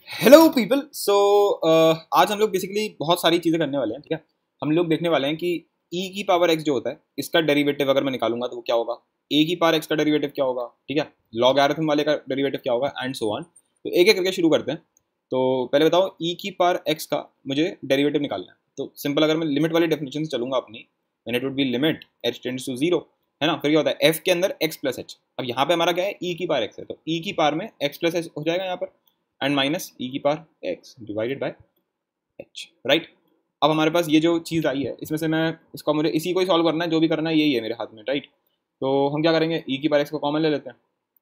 Hello people. आज हम लोग बेसिकली बहुत सारी चीज़ें करने वाले हैं। ठीक है, हम लोग देखने वाले हैं कि e की पावर x जो होता है इसका डेरिवेटिव अगर मैं निकालूंगा तो वो क्या होगा, a की पावर x का डेरिवेटिव क्या होगा, ठीक है, लॉगरिथम वाले का डेरिवेटिव क्या होगा एंड सो ऑन। तो एक एक करके शुरू करते हैं। तो पहले बताओ e की पावर x का मुझे डेरिवेटिव निकालना है। तो सिंपल, अगर मैं लिमिट वाली डेफिनेशन से चलूंगा अपनी, then it would be limit h tends to 0, है ना। फिर क्या होता है f के अंदर x प्लस h। अब यहाँ पे हमारा क्या है, e की पावर x है, तो e की पावर में x प्लस h हो जाएगा यहाँ पर, एंड माइनस ई की power x divided by h, right. अब हमारे पास ये जो चीज़ आई है इसमें से मैं इसका मुझे इसी को ही सॉल्व करना है, जो भी करना है यही है मेरे हाथ में, राइट। तो हम क्या करेंगे, ई की पावर एक्स को कॉमन ले लेते हैं।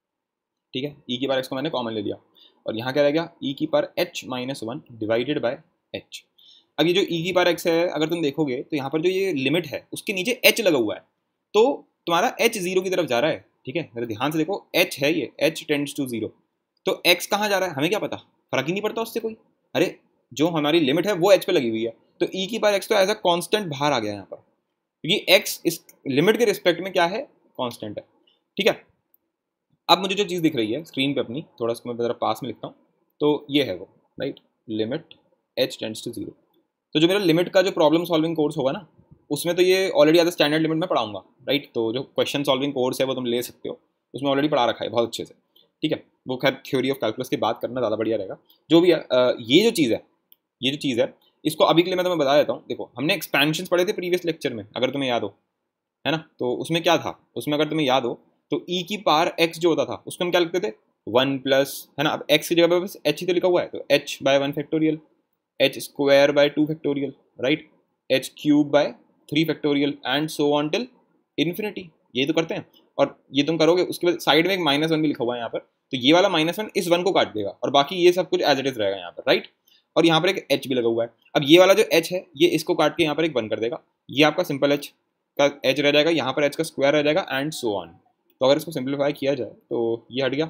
ठीक है, ई की पावर एक्स को मैंने कॉमन ले लिया और यहाँ क्या रह गया, ई की power h minus one divided by h. अब ये जो ई की पावर एक्स है, अगर तुम देखोगे तो यहाँ पर जो ये लिमिट है उसके नीचे एच लगा हुआ है, तो तुम्हारा एच जीरो की तरफ जा रहा है। ठीक है, मेरे ध्यान से देखो, एच है ये, एच टेंड्स टू जीरो। तो x कहाँ जा रहा है हमें क्या पता, फर्क ही नहीं पड़ता उससे कोई। अरे जो हमारी लिमिट है वो h पे लगी हुई है, तो e की पावर x तो एज अ कांस्टेंट बाहर आ गया यहाँ पर, क्योंकि x इस लिमिट के रिस्पेक्ट में क्या है, कांस्टेंट है। ठीक है, अब मुझे जो चीज़ दिख रही है स्क्रीन पे अपनी, थोड़ा इसको मैं ज़रा पास में लिखता हूँ, तो ये है वो, right, limit h tends to zero. तो जो मेरा लिमिट का जो प्रॉब्लम सॉल्विंग कोर्स होगा ना, उसमें तो ये already as a standard limit में पढ़ाऊंगा, राइट। तो जो क्वेश्चन सॉल्विंग कोर्स है वो तुम ले सकते हो, उसमें ऑलरेडी पढ़ा रखा है बहुत अच्छे से। ठीक है, वो खैर थ्योरी ऑफ कैलकुलस की बात करना ज़्यादा बढ़िया रहेगा। जो भी है, ये जो चीज़ है, ये जो चीज़ है, इसको अभी के लिए मैं तुम्हें बता देता हूँ। देखो, हमने एक्सपेंशन पढ़े थे प्रीवियस लेक्चर में, अगर तुम्हें याद हो, है ना। तो उसमें क्या था, उसमें अगर तुम्हें याद हो तो ई की पावर एक्स जो होता था उसको हम क्या लिखते थे, वन प्लस, है ना। अब एक्स की जगह पर बस एच ही तो लिखा हुआ है, तो h by one factorial, h square by two factorial, right, h cube by three factorial and so on till infinity. ये तो करते हैं, और ये तुम करोगे उसके बाद साइड में एक माइनस वन भी लिखा हुआ है यहाँ पर, तो ये वाला माइनस वन इस वन को काट देगा और बाकी ये सब कुछ एज इट इज रहेगा यहाँ पर, राइट। और यहाँ पर एक एच भी लगा हुआ है। अब ये वाला जो एच है ये इसको काट के यहाँ पर एक वन कर देगा, ये आपका सिंपल एच का एच रह जाएगा, यहाँ पर एच का स्क्वायर रह जाएगा एंड सो ऑन। तो अगर इसको सिंप्लीफाई किया जाए तो ये हट गया,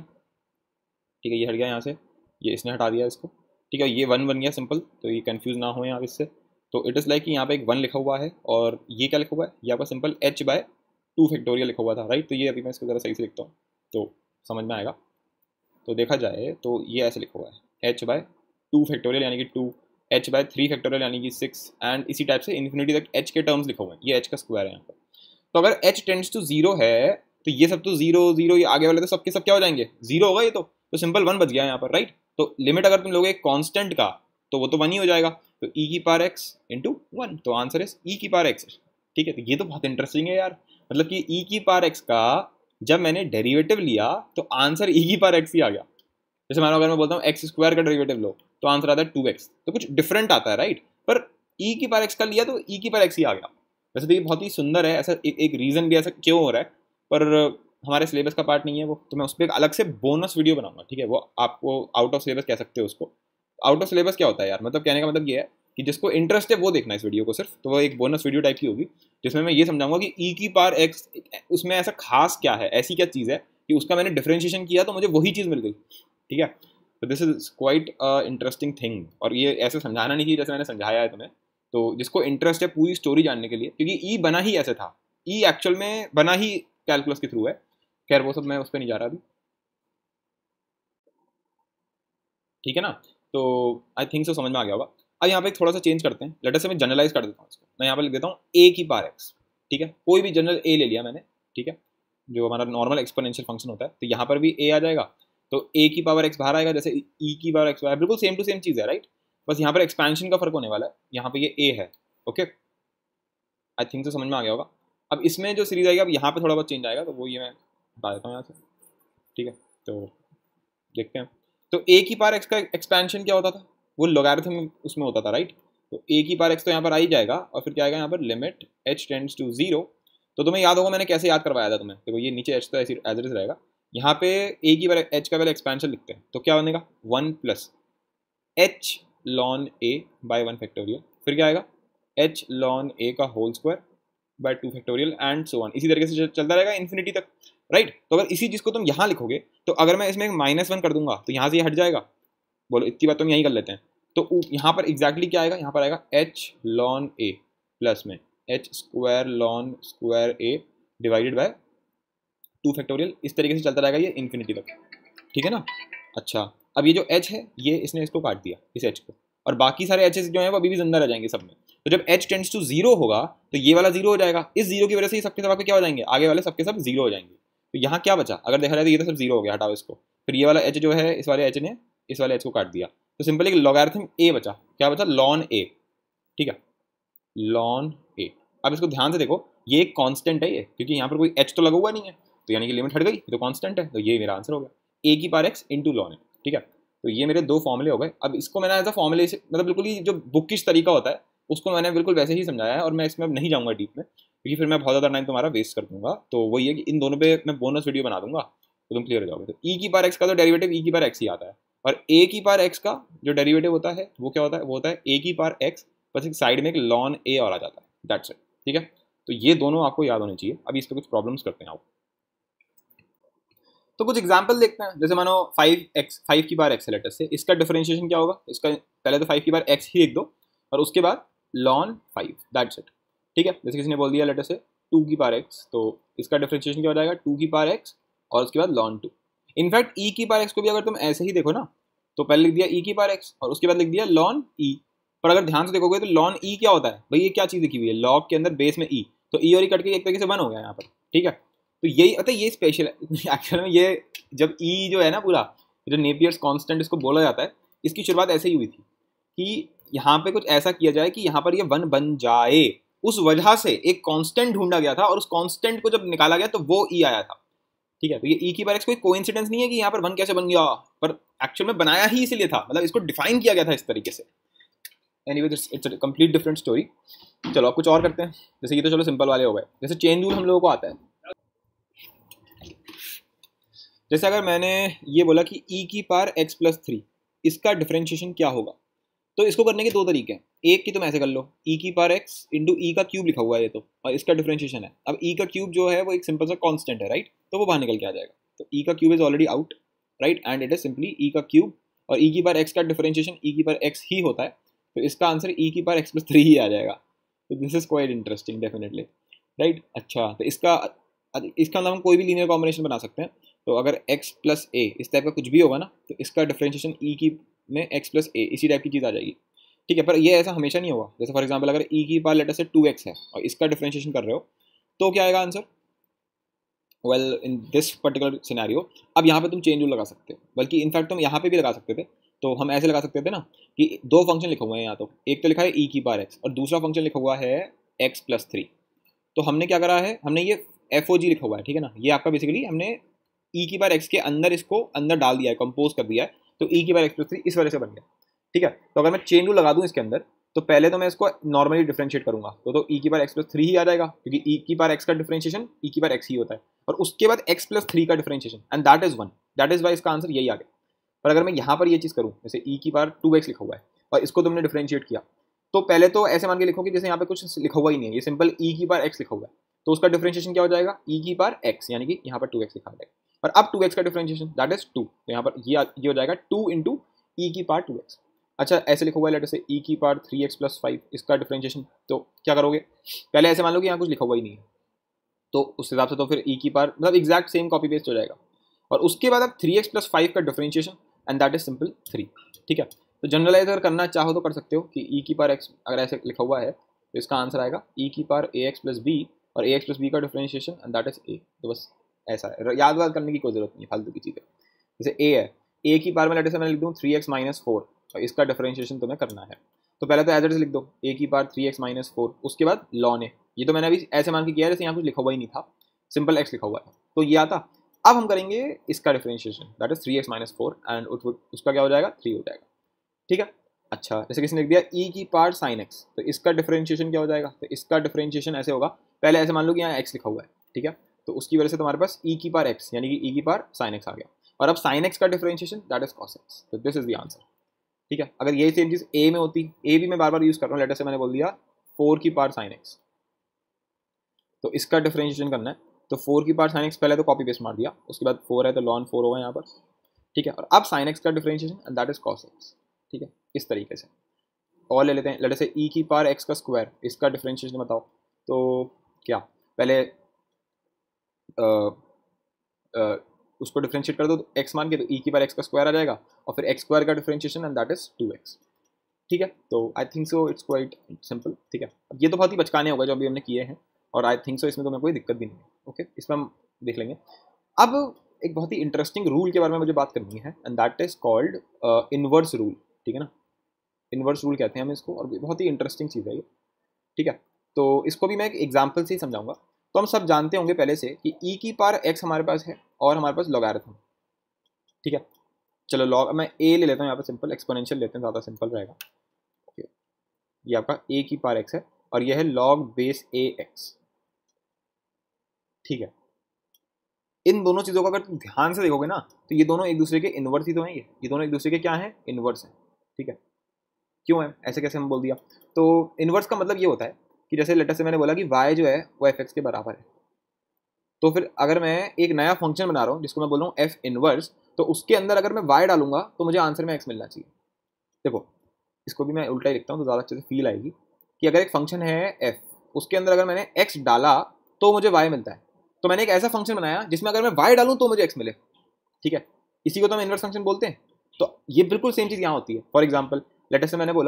ठीक है, ये हट गया यहाँ से, ये इसने हटा दिया इसको, ठीक है, ये वन बन गया सिंपल। तो ये कंफ्यूज ना हो आप इससे। तो इट इज़ लाइक कि यहाँ पे एक वन लिखा हुआ है और ये क्या लिखा हुआ है, ये आपका simple h by two factorial लिखा हुआ था, राइट। तो ये अभी मैं इसको ज़रा सही से लिखता हूँ तो समझ में आएगा। तो देखा जाए तो ये ऐसे लिखा हुआ है, एच बाय टू फैक्टोरियल यानी कि two, h by three factorial यानी कि सिक्स, एंड इसी टाइप से इन्फिनिटी तक एच के टर्म्स लिखा हुआ है, ये एच का स्क्वायर है यहाँ पर। तो अगर एच टेंड्स टू जीरो है तो ये सब तो जीरो जीरो, ये आगे वाले तो सबके सब क्या हो जाएंगे, जीरो होगा ये तो सिंपल वन बच गया यहाँ पर, राइट। तो लिमिट अगर तुम लोगे कांस्टेंट का तो वो तो वन ही हो जाएगा, तो ई की पावर एक्स इंटू वन, तो आंसर इज ई की पावर एक्स। ठीक है, तो ये तो बहुत इंटरेस्टिंग है यार, मतलब कि ई की पावर एक्स का जब मैंने डेरिवेटिव लिया तो आंसर ई की पावर एक्स ही आ गया। जैसे मानो अगर मैं बोलता हूँ एक्स स्क्वायर का डेरिवेटिव लो तो आंसर आता है टू एक्स, तो कुछ डिफरेंट आता है, राइट। पर ई की पावर एक्स का लिया तो ई की पावर एक्स ही आ गया। वैसे तो ये बहुत ही सुंदर है, ऐसा एक रीज़न भी ऐसा क्यों हो रहा है, पर हमारे सिलेबस का पार्ट नहीं है वो, तो मैं उस पर एक अलग से बोनस वीडियो बनाऊंगा, ठीक है। वो आपको आउट ऑफ सिलेबस कह सकते हो उसको। आउट ऑफ सिलेबस क्या होता है यार, मतलब कहने का मतलब ये है कि जिसको इंटरेस्ट है वो देखना इस वीडियो को सिर्फ, तो वो एक बोनस वीडियो टाइप की होगी जिसमें मैं ये समझाऊंगा कि ई की पावर एक्स उसमें ऐसा खास क्या है, ऐसी क्या चीज़ है कि उसका मैंने डिफ्रेंशिएशन किया तो मुझे वही चीज़ मिल गई। ठीक है, तो this is quite interesting thing, और ये ऐसे समझाना नहीं कि जैसे मैंने समझाया है तुम्हें। तो जिसको इंटरेस्ट है पूरी स्टोरी जानने के लिए, क्योंकि ई बना ही ऐसे था, ई एक्चुअल में बना ही कैलकुलस के थ्रू है। खैर वो सब मैं उस पर नहीं जा रहा अभी, ठीक है ना। तो आई थिंक सो समझ में आ गया होगा। अब यहाँ पे थोड़ा सा चेंज करते हैं, लेटर से मैं जनरलाइज कर देता हूँ इसको, मैं यहाँ पे लिख देता हूँ ए की पावर एक्स। ठीक है, कोई भी जनरल ए ले लिया मैंने, ठीक है, जो हमारा नॉर्मल एक्सपोनेंशियल फंक्शन होता है, तो यहाँ पर भी ए आ जाएगा, तो ए की पावर एक्स बाहर आएगा, जैसे ई की पावर एक्स बिल्कुल सेम टू सेम चीज़ है, राइट। बस यहाँ पर एक्सपेंशन का फर्क होने वाला है, यहाँ पे ये ए है, ओके। आई थिंक तो समझ में आ गया होगा। अब इसमें जो सीरीज आएगी, अब यहाँ पे थोड़ा बहुत चेंज आएगा, तो वो ये मैं बता देता हूँ यहाँ से, ठीक है। तो देखते हैं, तो ए की पावर एक्स का एक्सपेंशन क्या होता था, वो लोगारिथम उसमें होता था, राइट। तो ए की पावर एक्स तो यहाँ पर आ ही जाएगा, और फिर क्या आएगा यहाँ पर, limit h tends to zero. तो तुम्हें याद होगा मैंने कैसे याद करवाया था तुम्हें, देखो ये नीचे एच तो ऐसे एज इट इज रहेगा, यहाँ पे ए की पावर एच का पहले एक्सपेंशन लिखते हैं, तो क्या बनेगा, one plus h ln a by one factorial, फिर क्या आएगा, एच लॉन ए का whole square by two factorial and so on, इसी तरीके से चलता रहेगा इन्फिनिटी तक, राइट। तो अगर इसी चीज़ को तुम यहाँ लिखोगे, तो अगर मैं इसमें माइनस वन कर दूंगा तो यहाँ से ये हट जाएगा, बोलो इतनी बात तुम यहीं कर लेते हैं। तो यहाँ पर एग्जैक्टली क्या आएगा, यहाँ पर आएगा एच लॉन ए प्लस में h square ln square a divided by two factorial, इस तरीके से चलता रहेगा ये इन्फिनिटी तक, ठीक है ना। अच्छा, अब ये जो h है ये इसने इसको काट दिया, इस h को, और बाकी सारे एचेस जो हैं वो अभी भी जिंदा रह जाएंगे सब में। तो जब h टेंड्स टू 0 होगा तो ये वाला 0 हो जाएगा, इस 0 की वजह से ये सबके सब आपके क्या हो जाएंगे, आगे वाले सबके सब 0 हो जाएंगे। तो यहाँ क्या बचा, अगर देखा जाए तो ये तो सब 0 हो गया, हटाओ इसको, फिर ये वाला h जो है इस वाले h ने इस वाले h को काट दिया, तो सिंपल एक लॉगरिथम a बचा, क्या बचा, ln a, ठीक है, ln a। अब इसको ध्यान से देखो, ये एक कांस्टेंट है ये, क्योंकि यहाँ पर कोई h तो लगा हुआ नहीं है, तो यानी कि लिमिट हट गई, तो कांस्टेंट है, तो ये मेरा आंसर हो गया a की power x into ln a, ठीक है। तो ये मेरे दो फॉर्मूले हो गए। अब इसको मैंने एज अ फॉर्मूले से मतलब बिल्कुल ही जो बुकिश तरीका होता है उसको मैंने बिल्कुल वैसे ही समझाया है, और मैं इसमें नहीं जाऊँगा डीप में, क्योंकि फिर मैं बहुत ज़्यादा टाइम तुम्हारा वेस्ट कर दूंगा। तो वही है कि इन दोनों पे मैं बोनस वीडियो बना दूंगा, तो तुम क्लियर हो जाओगे। तो ई की पावर एक्स का तो डेरिवेटिव ई की पावर एक्स ही आता है, और ए की पावर एक्स का जो डेरिवेटिव होता है वो क्या होता है, वो होता है ए की पावर एक्स, बस एक साइड में एक ln a और आ जाता है, दैट्स इट, ठीक है। तो ये दोनों आपको याद होने चाहिए। अभी इस पर कुछ प्रॉब्लम्स करते हैं आप। तो कुछ एग्जाम्पल देखते हैं, जैसे मानो 5 की बार एक्स लेटर से, इसका डिफरेंशिएशन क्या होगा, इसका पहले तो 5 की बार एक्स ही लिख दो और उसके बाद ln 5, दैट्स इट, ठीक है। जैसे किसी ने बोल दिया लेटर से 2 की पावर एक्स, तो इसका डिफरेंशिएशन क्या हो जाएगा, 2 की पावर एक्स और उसके बाद ln 2। इनफैक्ट ई की पावर एक्स को भी अगर तुम ऐसे ही देखो ना, तो पहले लिख दिया ई की पावर एक्स और उसके बाद लिख दिया ln ई, पर अगर ध्यान से देखोगे तो ln ई क्या होता है भाई, ये क्या चीज़ लिखी हुई है, लॉग के अंदर बेस में ई, तो ई और ई कट के एक तरीके से 1 हो गया यहाँ पर, ठीक है। तो यही मतलब ये स्पेशल है एक्चुअल में, ये जब ई जो है ना पूरा जो नेपियर्स कांस्टेंट इसको बोला जाता है, इसकी शुरुआत ऐसे ही हुई थी कि यहाँ पे कुछ ऐसा किया जाए कि यहाँ पर ये 1 बन जाए, उस वजह से एक कांस्टेंट ढूंढा गया था और उस कांस्टेंट को जब निकाला गया तो वो ई आया था, ठीक है। तो ये ई की पावर एक्स कोई कोइंसिडेंस नहीं है कि यहाँ पर 1 कैसे बन गया, पर एक्चुअल में बनाया ही इसीलिए था, मतलब इसको डिफाइन किया गया था इस तरीके से। Anyway it's a complete different story. चलो अब कुछ और करते हैं, जैसे ये तो चलो सिंपल वाले हो गए। जैसे चेन रूल हम लोगों को आता है, जैसे अगर मैंने ये बोला कि e की पावर x प्लस 3 इसका डिफरेंशिएशन क्या होगा, तो इसको करने के दो तरीके हैं। एक की तुम ऐसे कर लो, e की पावर x इंटू ई का क्यूब लिखा हुआ है ये तो, और इसका डिफरेंशिएशन है। अब e का क्यूब जो है वो एक सिंपल सा कांस्टेंट है, राइट, तो वो बाहर निकल के आ जाएगा। तो e का cube is already out, right, and it is simply e का क्यूब, और e की पावर x का डिफरेंशिएशन e की पावर x ही होता है, तो इसका आंसर e की पावर x प्लस 3 ही आ जाएगा। तो this is quite interesting definitely, right. अच्छा, तो इसका मतलब हम कोई भी लीनियर कॉम्बिनेशन बना सकते हैं। तो अगर x प्लस ए इस टाइप का कुछ भी होगा ना, तो इसका डिफरेंशिएशन e की में x प्लस ए इसी टाइप की चीज़ आ जाएगी, ठीक है। पर ये ऐसा हमेशा नहीं होगा। जैसे फॉर एग्जांपल अगर e की पावर लेटर से 2x है और इसका डिफरेंशिएशन कर रहे हो, तो क्या आएगा answer, well in this particular scenario अब यहाँ पे तुम चेंज रूल लगा सकते हो, बल्कि इनफैक्ट तुम यहाँ पे भी लगा सकते थे। तो हम ऐसे लगा सकते थे ना कि दो फंक्शन लिखे हुए हैं यहाँ, तो एक तो लिखा है e की पावर x और दूसरा फंक्शन लिखा हुआ है x प्लस 3। तो हमने क्या करा है, हमने ये FOG लिखा हुआ है, ठीक है ना, ये आपका बेसिकली हमने e की पावर x के अंदर इसको अंदर डाल दिया है, कंपोज कर दिया है, तो e की पावर x प्लस 3 इस वजह से बन गया, ठीक है। तो अगर मैं चेन रूल लगा दूं इसके अंदर, तो पहले तो मैं इसको नॉर्मली डिफरेंशिएट करूंगा, तो e की पावर x प्लस 3 ही आ जाएगा, क्योंकि e की पावर x का डिफरेंशिएशन e की पावर x ही होता है, और उसके बाद x प्लस 3 का differentiation, and that is 1, that is why इसका आंसर यही आ गया। पर अगर मैं यहाँ पर ये चीज़ करूँ, जैसे e की पावर 2x लिखा हुआ है और इसको तुमने डिफरेंशिएट किया, तो पहले तो ऐसे मान के लिखो कि जैसे यहाँ पे कुछ लिखा हुआ ही नहीं है, ये सिंपल e की पावर x लिखा हुआ है, तो उसका डिफरेंशिएशन क्या हो जाएगा, e की पावर x, यानी कि यहाँ पर 2x लिखा जाएगा, और अब 2x का डिफरेंशिएशन दैट इज 2, तो यहाँ पर ये हो जाएगा 2 इंटू ई की पावर 2x। अच्छा, ऐसे लिखा हुआ है लेटर से e की पावर 3x प्लस 5 इसका डिफरेंशिएशन, तो क्या करोगे, पहले ऐसे मान लो कि यहाँ कुछ लिखा हुआ ही नहीं है, तो उस हिसाब से तो फिर e की पावर मतलब एग्जैक्ट सेम कॉपी पेस्ट हो जाएगा, और उसके बाद अब 3x प्लस 5 का differentiation, and that is simple 3, ठीक है। तो जनरलाइज अगर करना चाहो तो कर सकते हो कि e की पावर x अगर ऐसे लिखा हुआ है तो इसका आंसर आएगा e की पावर ax प्लस b, और ax प्लस b का differentiation and that is a। तो बस ऐसा है, याद करने की कोई जरूरत नहीं है फालतू की चीज़ें। जैसे a है, a की पावर में लेटर से मैं लिख दूँ 3x माइनस 4, और इसका डिफरेंशिएशन तुम्हें करना है, तो पहले तो एज इट इज लिख दो a की पावर 3x माइनस 4, उसके बाद ln a, ये तो मैंने अभी ऐसे मान के किया है जैसे यहाँ कुछ लिखा हुआ ही नहीं था, सिंपल x लिखा हुआ है, तो ये आता। अब हम करेंगे इसका differentiation, that is 3x minus 4, and उसका क्या हो जाएगा, 3 हो जाएगा, ठीक है। अच्छा, जैसे किसी ने लिख दिया e की पावर साइन x, तो इसका डिफरेंशिएशन क्या हो जाएगा, तो इसका डिफरेंशिएशन ऐसे होगा, पहले ऐसे मान लो कि यहाँ x लिखा हुआ है, ठीक है, तो उसकी वजह से तुम्हारे पास e की पावर x यानी कि e की पावर साइन x आ गया, और अब साइन x का differentiation that is cos x, तो दिस इज द आंसर, ठीक है। अगर यही सेम चीज़ a में होती, a भी मैं बार बार यूज कर रहा हूँ, लेटर से मैंने बोल दिया 4 की पावर साइन x, तो इसका डिफरेंशिएशन करना है, तो 4 की पावर साइन x पहले तो कॉपी पेस्ट मार दिया, उसके बाद 4 है तो ln 4 होगा यहाँ पर, ठीक है, और अब साइन x का differentiation and that is cos x, ठीक है, इस तरीके से। और ले लेते हैं लेटर से e की पावर x का स्क्वायर, इसका डिफरेंशिएशन बताओ, तो क्या पहले उसको डिफरेंशिएट कर दो तो x मान के, तो e की पावर x का स्क्वायर आ जाएगा, और फिर x स्क्वायर का differentiation and that is 2x। ठीक है, तो I think so it's quite simple. ठीक है, अब ये तो बहुत ही बचकाने होगा जो अभी हमने किए हैं, और आई थिंक सो इसमें तो हमें कोई दिक्कत भी नहीं है। ओके, इसमें हम देख लेंगे। अब एक बहुत ही इंटरेस्टिंग रूल के बारे में मुझे बात करनी है, and that is called inverse rule. ठीक है ना, इनवर्स रूल कहते हैं हम इसको, और बहुत ही इंटरेस्टिंग चीज़ है ये। ठीक है, तो इसको भी मैं एक एग्जाम्पल से ही समझाऊंगा। तो हम सब जानते होंगे पहले से कि e की पावर x हमारे पास है और हमारे पास लॉगरिथम। ठीक है, चलो लॉग मैं a ले लेता हूँ यहाँ पे, सिंपल एक्सपोनेंशियल लेते हैं, ज़्यादा सिंपल रहेगा। ओके, ये आपका a की पावर x है और यह है log बेस ax। ठीक है, इन दोनों चीज़ों को अगर तुम ध्यान से देखोगे ना, तो ये दोनों एक दूसरे के इनवर्स ही तो हैं। ये दोनों एक दूसरे के क्या हैं, इनवर्स हैं। ठीक है, क्यों है ऐसे, कैसे हम बोल दिया? तो इनवर्स का मतलब ये होता है कि जैसे लेटर से मैंने बोला कि y जो है वो fx के बराबर है, तो फिर अगर मैं एक नया फंक्शन बना रहा हूँ जिसको मैं बोल रहा हूँ f इनवर्स, तो उसके अंदर अगर मैं y डालूंगा तो मुझे आंसर में x मिलना चाहिए। देखो, इसको भी मैं उल्टा ही लिखता हूँ तो ज़्यादा अच्छे से फील आएगी कि अगर एक फंक्शन है f, उसके अंदर अगर मैंने x डाला तो मुझे y मिलता है। तो मैंने एक ऐसा फंक्शन बनाया जिसमें अगर मैं y डालूँ तो मुझे x मिले। ठीक है, इसी को तो हम इनवर्स फंक्शन बोलते हैं। तो ये बिल्कुल सेम चीज़ यहाँ होती है। फॉर एग्जाम्पल लेटर से मैंने बोला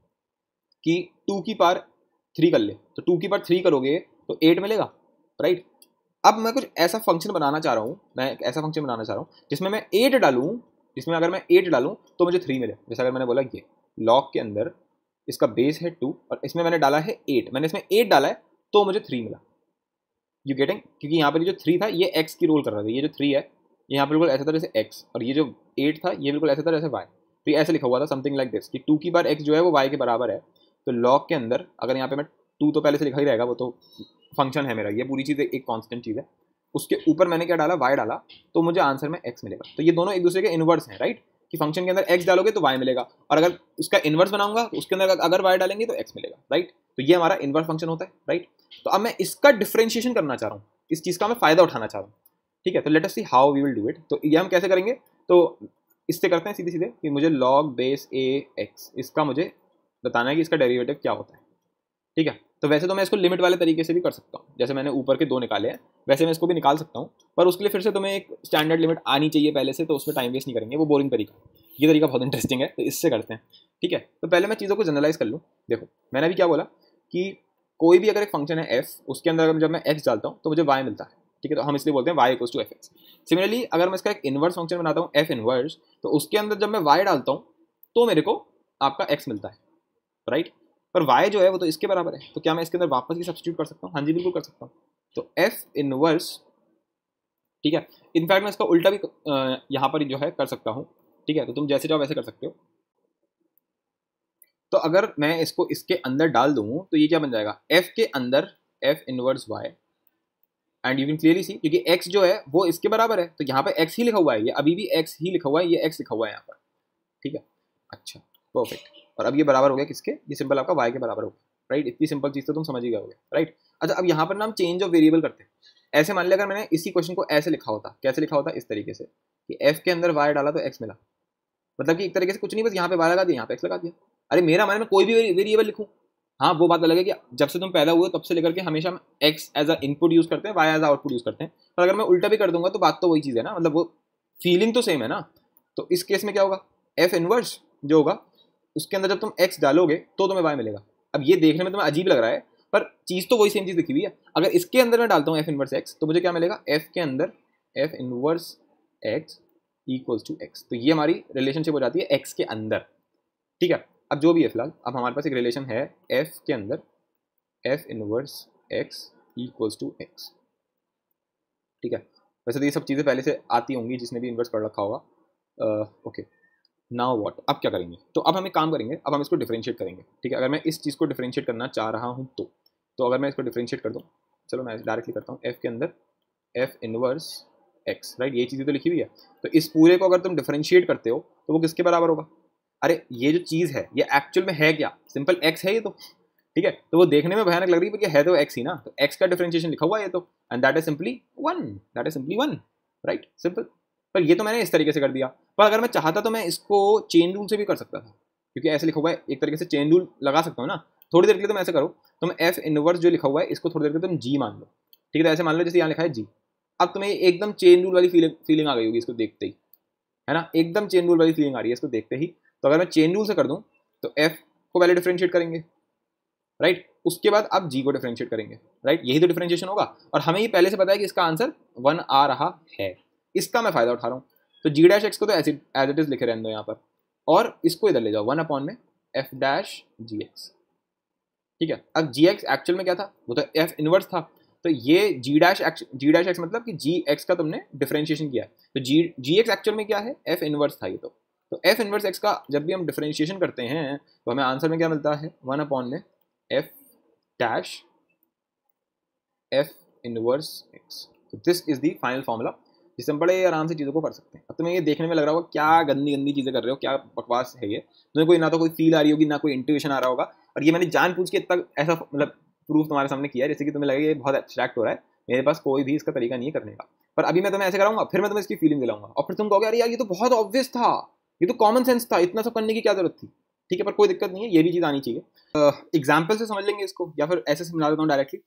कि 2 की पावर 3 कर ले, तो 2 की पावर 3 करोगे तो 8 मिलेगा, राइट। अब मैं कुछ ऐसा फंक्शन बनाना चाह रहा हूँ, मैं एक ऐसा फंक्शन बनाना चाह रहा हूँ जिसमें मैं 8 डालूँ, जिसमें अगर मैं 8 डालूँ तो मुझे 3 मिले। जैसे अगर मैंने बोला ये लॉग के अंदर इसका बेस है 2 और इसमें मैंने डाला है 8, मैंने इसमें 8 डाला है तो मुझे 3 मिला। You getting? क्योंकि यहाँ पर जो 3 था ये x की रोल कर रहा था, ये जो 3 है ये यहाँ पर बिल्कुल ऐसा था जैसे x, और ये जो 8 था ये बिल्कुल ऐसा था जैसे y। तो ये ऐसे लिखा हुआ था समथिंग लाइक दिस कि 2 की बार x जो है वो y के बराबर है। तो लॉग के अंदर अगर यहाँ पे मैं 2 तो पहले से लिखा ही रहेगा, वो तो फंक्शन है मेरा, ये पूरी चीज़ एक कांस्टेंट चीज़ है, उसके ऊपर मैंने क्या डाला, y डाला, तो मुझे आंसर में x मिलेगा। तो ये दोनों एक दूसरे के इनवर्स हैं, राइट, कि फंक्शन के अंदर x डालोगे तो y मिलेगा, और अगर उसका इनवर्स बनाऊंगा तो उसके अंदर अगर y डालेंगे तो x मिलेगा, राइट। तो ये हमारा इनवर्स फंक्शन होता है, राइट। तो अब मैं इसका डिफरेंशिएशन करना चाह रहा हूँ, इस चीज़ का मैं फ़ायदा उठाना चाह रहा हूँ। ठीक है, तो let us see how we will do it. तो ये हम कैसे करेंगे, तो इससे करते हैं सीधे सीधे कि मुझे log बेस ax इसका मुझे बताना है कि इसका डेरिवेटिव क्या होता है। ठीक है, तो वैसे तो मैं इसको लिमिट वाले तरीके से भी कर सकता हूँ, जैसे मैंने ऊपर के 2 निकाले हैं वैसे मैं इसको भी निकाल सकता हूँ, पर उसके लिए फिर से तुम्हें एक स्टैंडर्ड लिमिट आनी चाहिए पहले से, तो उसमें टाइम वेस्ट नहीं करेंगे, वो बोरिंग तरीका। ये तरीका बहुत इंटरेस्टिंग है, तो इससे करते हैं। ठीक है, तो पहले मैं चीज़ों को जनरलाइज कर लूँ। देखो, मैंने अभी क्या बोला कि कोई भी अगर एक फंक्शन है f, उसके अंदर जब मैं x डालता हूँ तो मुझे y मिलता है। ठीक है, तो हम इसलिए बोलते हैं y equals to fx। Similarly अगर मैं इसका एक इनवर्स फंक्शन बनाता हूँ f इनवर्स, तो उसके अंदर जब मैं y डालता हूँ तो मेरे को आपका x मिलता है, राइट। पर y जो है वो तो इसके बराबर है, तो क्या मैं इसके अंदर वापस ही सब्स्टिट्यूट कर सकता हूँ? हाँ जी, बिल्कुल कर सकता हूँ। तो f इनवर्स, ठीक है, इनफैक्ट मैं इसका उल्टा भी यहाँ पर जो है कर सकता हूँ। ठीक है, तो तुम जैसे चाहो वैसे कर सकते हो। तो अगर मैं इसको इसके अंदर डाल दूँ तो ये क्या बन जाएगा, f के अंदर f inverse y, and you can clearly see क्योंकि x जो है वो इसके बराबर है, तो यहाँ पे x ही लिखा हुआ है, ये अभी भी x ही लिखा हुआ है, ये x लिखा हुआ है यहाँ पर। ठीक है, अच्छा, परफेक्ट। और अब ये बराबर हो गया किसके, ये सिंपल आपका y के बराबर हो गया, राइट। इतनी सिंपल चीज़ तो तुम समझ ही गए होगे, राइट। अच्छा, अब यहाँ पर ना हम चेंज ऑफ वेरिएबल करते हैं। ऐसे मान लिया अगर मैंने इसी क्वेश्चन को ऐसे लिखा होता, कैसे लिखा होता, इस तरीके से कि f के अंदर y डाला तो x मिला, मतलब कि एक तरीके से कुछ नहीं, बस यहाँ पे y लगा दिया, यहाँ पे x लगा दिया। अरे मेरा मन में कोई भी वेरिएबल लिखूँ, हाँ वो बात अलग है कि जब से तुम पैदा हुए तब से लेकर के हमेशा हम x as a input use करते हैं, y as a output use करते हैं। पर अगर मैं उल्टा भी कर दूंगा तो बात तो वही चीज़ है ना, मतलब वो फीलिंग तो सेम है ना। तो इस केस में क्या होगा, f इनवर्स जो होगा उसके अंदर जब तुम x डालोगे तो तुम्हें y मिलेगा। अब ये देखने में तुम्हें अजीब लग रहा है, पर चीज़ तो वही सेम चीज़ लिखी हुई है। अगर इसके अंदर मैं डालता हूँ f इनवर्स x तो मुझे क्या मिलेगा, f के अंदर f inverse x equals to x। तो ये हमारी रिलेशनशिप हो जाती है x के अंदर। ठीक है, अब जो भी है फिलहाल, अब हमारे पास एक रिलेशन है f के अंदर f inverse x equals to x। ठीक है, वैसे तो ये सब चीज़ें पहले से आती होंगी जिसने भी इन्वर्स पढ़ रखा होगा। ओके, नाउ व्हाट, अब क्या करेंगे, तो अब हम एक काम करेंगे, अब हम इसको डिफरेंशिएट करेंगे। ठीक है, अगर मैं इस चीज़ को डिफरेंशिएट करना चाह रहा हूँ तो अगर मैं इसको डिफरेंशिएट कर दूँ, चलो मैं डायरेक्टली करता हूँ, f के अंदर f इनवर्स x, राइट, ये चीज़ें तो लिखी हुई है। तो इस पूरे को अगर तुम डिफरेंशिएट करते हो तो वो किसके बराबर होगा, अरे ये जो चीज़ है ये एक्चुअल में है क्या, सिंपल x है ये तो। ठीक है, तो वो देखने में भयानक लग रही है पर ये है तो x ही ना, तो x का डिफरेंशिएशन लिखा हुआ है ये तो, and that is simply 1, that is simply 1, right, simple. पर ये तो मैंने इस तरीके से कर दिया, पर अगर मैं चाहता तो मैं इसको चेन रूल से भी कर सकता था, क्योंकि ऐसे लिखा हुआ है, एक तरीके से चेन रूल लगा सकता हूँ ना। थोड़ी देर के लिए तुम ऐसे करो, तुम f इनवर्स जो लिखा हुआ है इसको थोड़ी देर के तुम g मान लो। ठीक है, तो ऐसे मान लो जैसे यहाँ लिखा है g, अब तुम्हें एकदम चेन रूल वाली फीलिंग आ गई होगी इसको देखते ही, है ना, एकदम चेन रूल वाली फीलिंग आ रही है इसको देखते ही। तो अगर मैं चेन रूल से कर दूं तो एफ को पहले डिफरेंशिएट करेंगे, राइट, उसके बाद अब जी को डिफरेंशिएट करेंगे, राइट, यही तो डिफरेंशिएशन होगा। और हमें ये पहले से पता है कि इसका आंसर 1 आ रहा है, इसका मैं फायदा उठा रहा हूँ। तो जी डैश एक्स को तो एज इट इज लिखे रहने दो यहाँ पर, और इसको इधर ले जाओ 1 अपॉन में एफ डैश जी एक्स, ठीक है। अब जी एक्स एक्चुअल में क्या था, वो तो एफ इनवर्स था, तो ये जी डैश एक्स मतलब कि जी एक्स का तुमने डिफरेंशिएशन किया है, तो जी एक्स एक्चुअल में क्या है, एफ इनवर्स था ये तो एफ इनवर्स एक्स का जब भी हम डिफरेंशिएशन करते हैं तो हमें आंसर में क्या मिलता है, 1 अपॉन में f dash f inverse x. तो this is the final formula, जिससे हम बड़े आराम से चीज़ों को कर सकते हैं। अब तुम्हें ये देखने में लग रहा होगा क्या गंदी गंदी चीज़ें कर रहे हो, क्या बकवास है ये, तुम्हें कोई ना तो कोई फील आ रही होगी ना कोई इंट्यूशन आ रहा होगा, और ये मैंने जानबूझ के तक ऐसा मतलब प्रूफ तुम्हारे सामने किया है जैसे कि तुम्हें लगे ये बहुत एब्स्ट्रैक्ट हो रहा है, मेरे पास कोई भी इसका तरीका नहीं है करने का। पर अभी मैं तुम्हें ऐसे कराऊंगा, फिर मैं तुम्हें इसकी फीलिंग दिलाऊंगा, और फिर तुम कहोगे अरे यार ये तो बहुत ऑब्वियस था, ये तो कॉमन सेंस था, इतना सब करने की क्या जरूरत थी, ठीक है। पर कोई दिक्कत नहीं है, ये भी चीज़ आनी चाहिए। एग्जाम्पल से समझ लेंगे इसको, या फिर ऐसे समझा देता हूँ डायरेक्टली।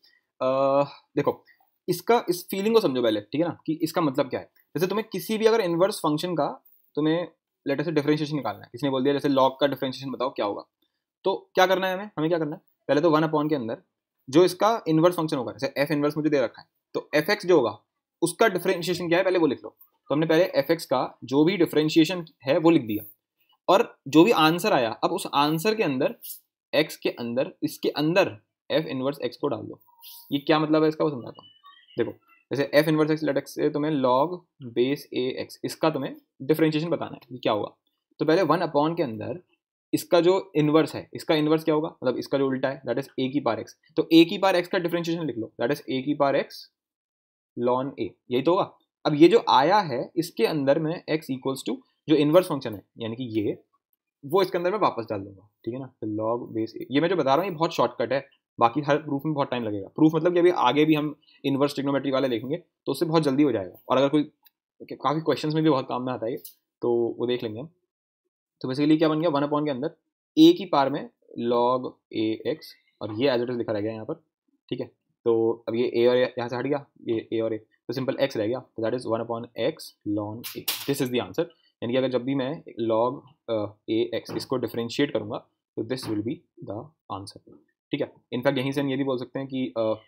देखो इसका इस फीलिंग को समझो पहले, ठीक है ना, कि इसका मतलब क्या है। जैसे तुम्हें किसी भी अगर इनवर्स फंक्शन का तुम्हें लेटर से डिफरेंशिएशन निकालना है, किसने बोल दिया जैसे लॉग का डिफरेंशिएशन बताओ क्या होगा, तो क्या करना है हमें क्या करना है, पहले तो 1 अपॉन के अंदर जो इसका इनवर्स फंक्शन होगा, जैसे एफ इनवर्स मुझे दे रखा है, तो एफ एक्स जो होगा उसका डिफरेंशिएशन क्या है पहले वो लिख लो। तो हमने पहले एफ एक्स का जो भी डिफरेंशिएशन है वो लिख दिया, और जो भी आंसर आया अब उस आंसर के अंदर एक्स के अंदर इसके अंदर एफ इनवर्स एक्स को डाल दो। ये क्या मतलब है इसका वो समझाता हूँ। देखो जैसे f inverse x let x say तुम्हें लॉग बेस ए एक्स, इसका तुम्हें डिफरेंशिएशन बताना है कि क्या होगा। तो पहले 1 अपॉन के अंदर इसका जो इनवर्स है, इसका इनवर्स क्या होगा, मतलब इसका जो उल्टा है दैट इज ए की पावर एक्स, तो ए की पावर एक्स का डिफरेंशिएशन लिख लो दैट इज ए की पावर एक्स लॉन ए, यही तो होगा। अब ये जो आया है इसके अंदर में एक्स इक्वल्स टू जो इनवर्स फंक्शन है यानी कि ये, वो इसके अंदर मैं वापस डाल दूंगा, ठीक है ना। तो लॉग बेस ए, ये मैं जो बता रहा हूँ ये बहुत शॉर्टकट है, बाकी हर प्रूफ में बहुत टाइम लगेगा। प्रूफ मतलब कि अभी आगे भी हम इनवर्स ट्रिग्नोमेट्री वाले देखेंगे तो उससे बहुत जल्दी हो जाएगा, और अगर कोई काफ़ी क्वेश्चंस में भी बहुत काम में आता है तो वो देख लेंगे हम। तो बेसिकली क्या बन गया, 1 अपॉन के अंदर ए की पावर में लॉग ए एक्स, और ये एज इट इज लिखा रह गया यहाँ पर, ठीक है। तो अब ये ए और यहाँ से हट गया, ये ए और ए, तो सिंपल एक्स रह गया, तो that is 1 upon x ln a, this is the answer. यानी कि अगर जब भी मैं लॉग ए एक्स इसको डिफरेंशिएट करूंगा तो this will be the answer, ठीक है। इनफैक्ट यहीं से हम ये भी बोल सकते हैं कि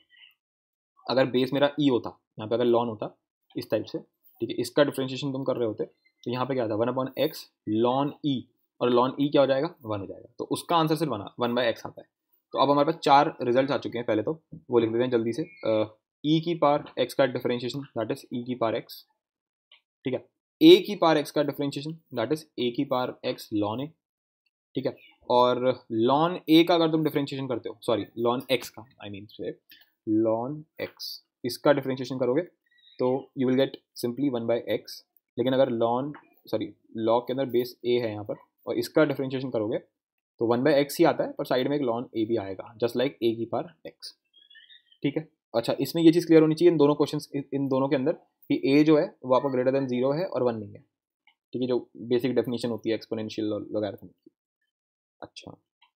अगर बेस मेरा ई होता, यहाँ पे अगर लॉन होता इस टाइप से, ठीक है, इसका डिफरेंशिएशन तुम कर रहे होते तो यहाँ पे क्या आता 1 अपॉन एक्स लॉन ई, और लॉन ई क्या हो जाएगा 1 हो जाएगा, तो उसका आंसर सिर्फ 1 बाय एक्स आता है। तो अब हमारे पास 4 रिजल्ट आ चुके हैं, पहले तो वो लिख देते हैं जल्दी से। ई की पावर एक्स का डिफरेंशिएशन दैट इज ई की पावर एक्स, ठीक है। ए की पावर एक्स का डिफरेंशिएशन दैट इज ए की पावर एक्स लॉन ए, ठीक है। और लॉन ए का अगर तुम डिफरेंशिएशन करते हो, सॉरी लॉन एक्स का I mean say ln x, इसका डिफरेंशिएशन करोगे तो you will get simply 1 by x, लेकिन अगर लॉग के अंदर बेस ए है यहाँ पर और इसका डिफरेंशिएशन करोगे तो 1 बाय एक्स ही आता है, पर साइड में एक लॉन ए भी आएगा जस्ट लाइक ए की पावर एक्स, ठीक है। अच्छा इसमें ये चीज़ क्लियर होनी चाहिए इन दोनों क्वेश्चन इन दोनों के अंदर कि ए जो है वो आपका ग्रेटर देन 0 है और 1 नहीं है, ठीक है, जो बेसिक डेफिनेशन होती है एक्सपोनेंशियल और लॉगरिथम की। अच्छा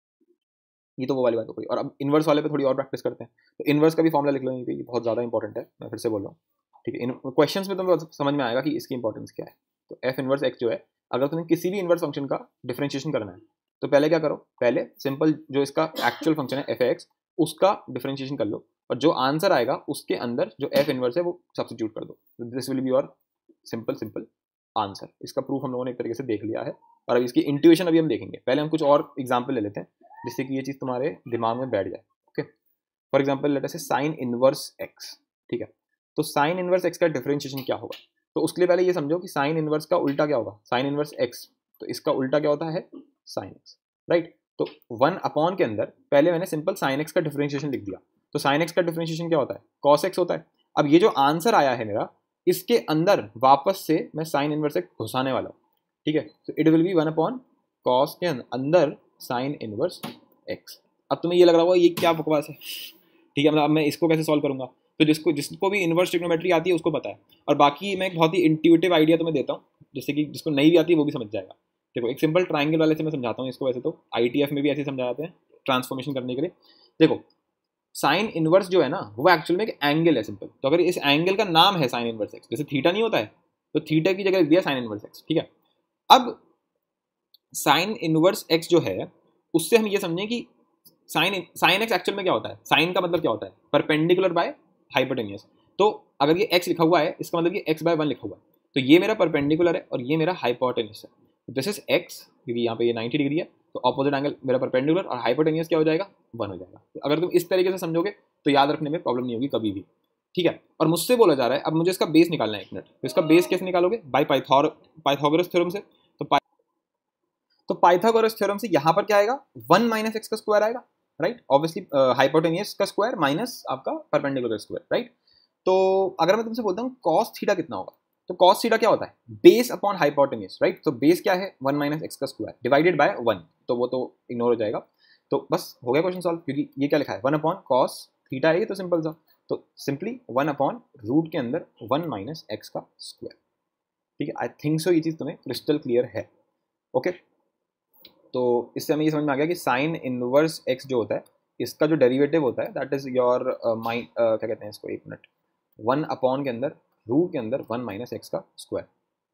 ये तो वो वाली बात हो गई, और अब इन्वर्स वाले पे थोड़ी और प्रैक्टिस करते हैं। तो इन्वर्स का भी फॉर्मूला लिख लो, ये बहुत ज़्यादा इंपॉर्टेंट है, मैं फिर से बोल रहा हूँ, ठीक है। इन क्वेश्चंस में तुम्हें समझ में आएगा कि इसकी इंपॉर्टेंस क्या है। तो एफ इन्वर्स एक्स जो है, अगर तुम्हें किसी भी इन्वर्स फंक्शन का डिफरेंशिएशन करना है तो पहले क्या करो, पहले सिंपल जो इसका एक्चुअल फंक्शन है एफ एक्स उसका डिफरेंशिएशन कर लो, और जो आंसर आएगा उसके अंदर जो एफ इन्वर्स है वो सब्स्टिट्यूट कर दो, this will be your simple answer. इसका प्रूफ हम लोगों ने एक तरीके से देख लिया है, और अब इसकी इंट्यूशन अभी हम देखेंगे। पहले हम कुछ और एग्जाम्पल ले लेते हैं जिससे कि ये चीज़ तुम्हारे दिमाग में बैठ जाए, okay. For example let us say sine inverse x, ठीक है। तो साइन इनवर्स एक्स का डिफरेंशिएशन क्या होगा, तो उसके लिए पहले ये समझो कि साइन इनवर्स का उल्टा क्या होगा, साइन इनवर्स एक्स, तो इसका उल्टा क्या होता है साइन एक्स, राइट। तो 1 अपॉन के अंदर पहले मैंने सिंपल साइन एक्स का डिफरेंशिएशन लिख दिया, तो साइन एक्स का डिफरेंशिएशन क्या होता है कॉस एक्स होता है। अब ये जो आंसर आया है मेरा, इसके अंदर वापस से मैं साइन इनवर्स एक्स घुसाने वाला हूँ, ठीक है। तो it will be 1 upon cos के अंदर साइन इनवर्स एक्स। अब तुम्हें ये लग रहा होगा ये क्या बकवास है, ठीक है, मतलब अब मैं इसको कैसे सॉल्व करूंगा। तो जिसको भी इनवर्स ट्रिग्नोमेट्री आती है उसको पता है, और बाकी मैं एक बहुत ही इंट्यूटिव आइडिया तुम्हें देता हूँ जिससे कि जिसको नहीं भी आती है वो भी समझ जाएगा। देखो एक सिंपल ट्राइंगल वाले से मैं समझाता हूँ इसको, वैसे तो ITF में भी ऐसे समझा जाते हैं ट्रांसफॉर्मेशन करने के लिए। देखो साइन इनवर्स जो है ना वो एक्चुअल में एक एंगल है सिंपल। तो अगर इस एंगल का नाम है साइन इनवर्स एक्स, जैसे थीटा नहीं होता है तो थीटा की जगह लिख दिया साइन इनवर्स एक्स, ठीक है। अब साइन इनवर्स एक्स जो है उससे हम ये समझें कि साइन एक्स एक्चुअल में क्या होता है, साइन का मतलब क्या होता है, परपेंडिकुलर बाय हाइपोटेन्यूस। तो अगर ये एक्स लिखा हुआ है इसका मतलब ये एक्स बाय 1 लिखा हुआ है, तो ये मेरा परपेंडिकुलर है और ये मेरा हाइपोटेन्यूस है। दिस इज एक्स, क्योंकि यहाँ पे ये 90 डिग्री है तो ऑपोजिट एंगल मेरा परपेंडिकुलर और हाइपोटेन्यूस क्या हो जाएगा, 1 हो जाएगा। तो अगर तुम इस तरीके से समझोगे तो याद रखने में प्रॉब्लम नहीं होगी कभी भी, ठीक है। और मुझसे बोला जा रहा है अब मुझे इसका बेस निकालना है, एक मिनट। तो इसका बेस कैसे निकालोगे, बाय पाइथागोरस थ्योरम से। तो पाइथागोरस थ्योरम से यहाँ पर क्या आएगा, 1 माइनस एक्स का स्क्वायर आएगा, राइट। ऑब्वियसली हाइपोटेन्यूस का स्क्वायर माइनस आपका परपेंडिकुलर स्क्वायर, राइट। तो अगर मैं तुमसे बोलता हूँ कॉस थीटा कितना होगा, तो कॉस थीटा क्या होता है, बेस अपॉन हाइपोटेन्यूस, राइट। तो बेस क्या है, 1 माइनस एक्स का स्क्वायर डिवाइडेड बाय 1, तो वो तो इग्नोर हो जाएगा। तो बस हो गया क्वेश्चन सॉल्व, क्योंकि ये क्या लिखा है 1 अपॉन कॉस थीटा है, ये तो सिंपल सा। तो सिंपली 1 अपॉन रूट के अंदर 1 माइनस एक्स का स्क्वायर, ठीक है। आई थिंक सो ये चीज़ तुम्हें क्रिस्टल क्लियर है, ओके। तो इससे हमें ये समझ में आ गया कि साइन इनवर्स एक्स जो होता है इसका जो डेरिवेटिव होता है दैट इज योर क्या कहते हैं इसको, एक मिनट, 1 अपॉन के अंदर रूट के अंदर 1 माइनस एक्स का स्क्वायर,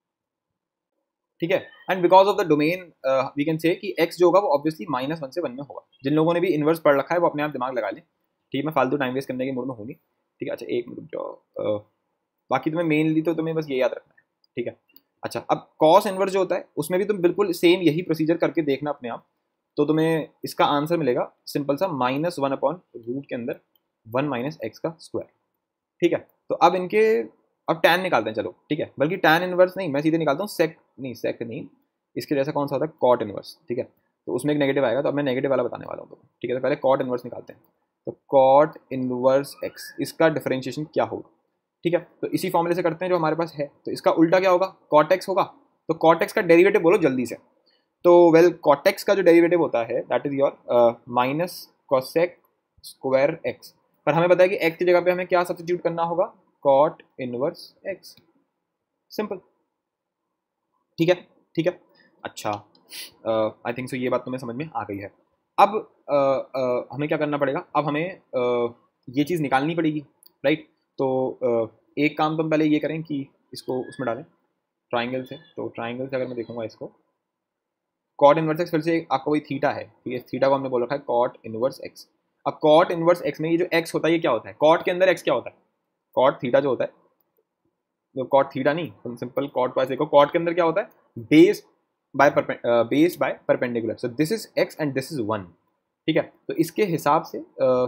ठीक है। And because of the domain we can say कि एक्स जो होगा वो ऑब्वियसली -1 से 1 में होगा। जिन लोगों ने भी इनवर्स पढ़ रखा है वो अपने आप दिमाग लगा लें, ठीक है। मैं फालतू टाइम वेस्ट करने के मूड में हूँ नहीं, ठीक है। अच्छा एक मिनट जाओ, बाकी तुम्हें मेनली तो तुम्हें बस ये याद रखना है, ठीक है। अच्छा अब कॉस इनवर्स जो होता है उसमें भी तुम बिल्कुल सेम यही प्रोसीजर करके देखना अपने आप, तो तुम्हें इसका आंसर मिलेगा सिंपल सा -1 अपॉन रूट के अंदर 1 माइनस एक्स का स्क्वायर, ठीक है। तो अब इनके अब टैन निकालते हैं, चलो ठीक है। बल्कि टैन इनवर्स नहीं, मैं सीधे निकालता हूँ सेक नहीं, इसके जैसा कौन सा होता है, कॉट इनवर्स, ठीक है। तो उसमें एक नेगेटिव आएगा, तो अब मैं नेगेटिव वाला बताने वाला हूँ तुमको, ठीक है। तो पहले कॉट इनवर्स निकालते हैं। तो कॉट इनवर्स एक्स, इसका डिफरेंशिएशन क्या होगा, ठीक है। तो इसी फॉर्मूले से करते हैं जो हमारे पास है। तो इसका उल्टा क्या होगा, कॉट एक्स होगा। तो कॉट एक्स का डेरिवेटिव बोलो जल्दी से। तो वेल कॉट एक्स का जो डेरिवेटिव होता है that is your minus cosec square x. पर हमें पता है कि एक्स की जगह पे हमें क्या सब्स्टिट्यूट करना होगा, कॉट इनवर्स एक्स, सिंपल, ठीक है, ठीक है। अच्छा आई थिंक सो ये बात तुम्हें समझ में आ गई है। अब हमें क्या करना पड़ेगा, अब हमें ये चीज़ निकालनी पड़ेगी, राइट। तो एक काम तो हम पहले ये करें कि इसको उसमें डालें ट्राइंगल से। तो ट्राइंगल से अगर मैं देखूंगा इसको, कॉट इनवर्स एक्स फिर से आपका वही थीटा है, ठीक है। थीटा को हमने बोल रखा है कॉट इनवर्स एक्स। अब कॉट इनवर्स एक्स में ये जो एक्स होता है ये क्या होता है, कॉट के अंदर एक्स क्या होता है, कॉट थीटा जो होता है, तो कॉट थीटा नहीं, तुम सिंपल कॉट को ऐसे देखो, कॉट के अंदर क्या होता है, base by perpendicular. So this is x and this is 1, ठीक है। तो इसके हिसाब से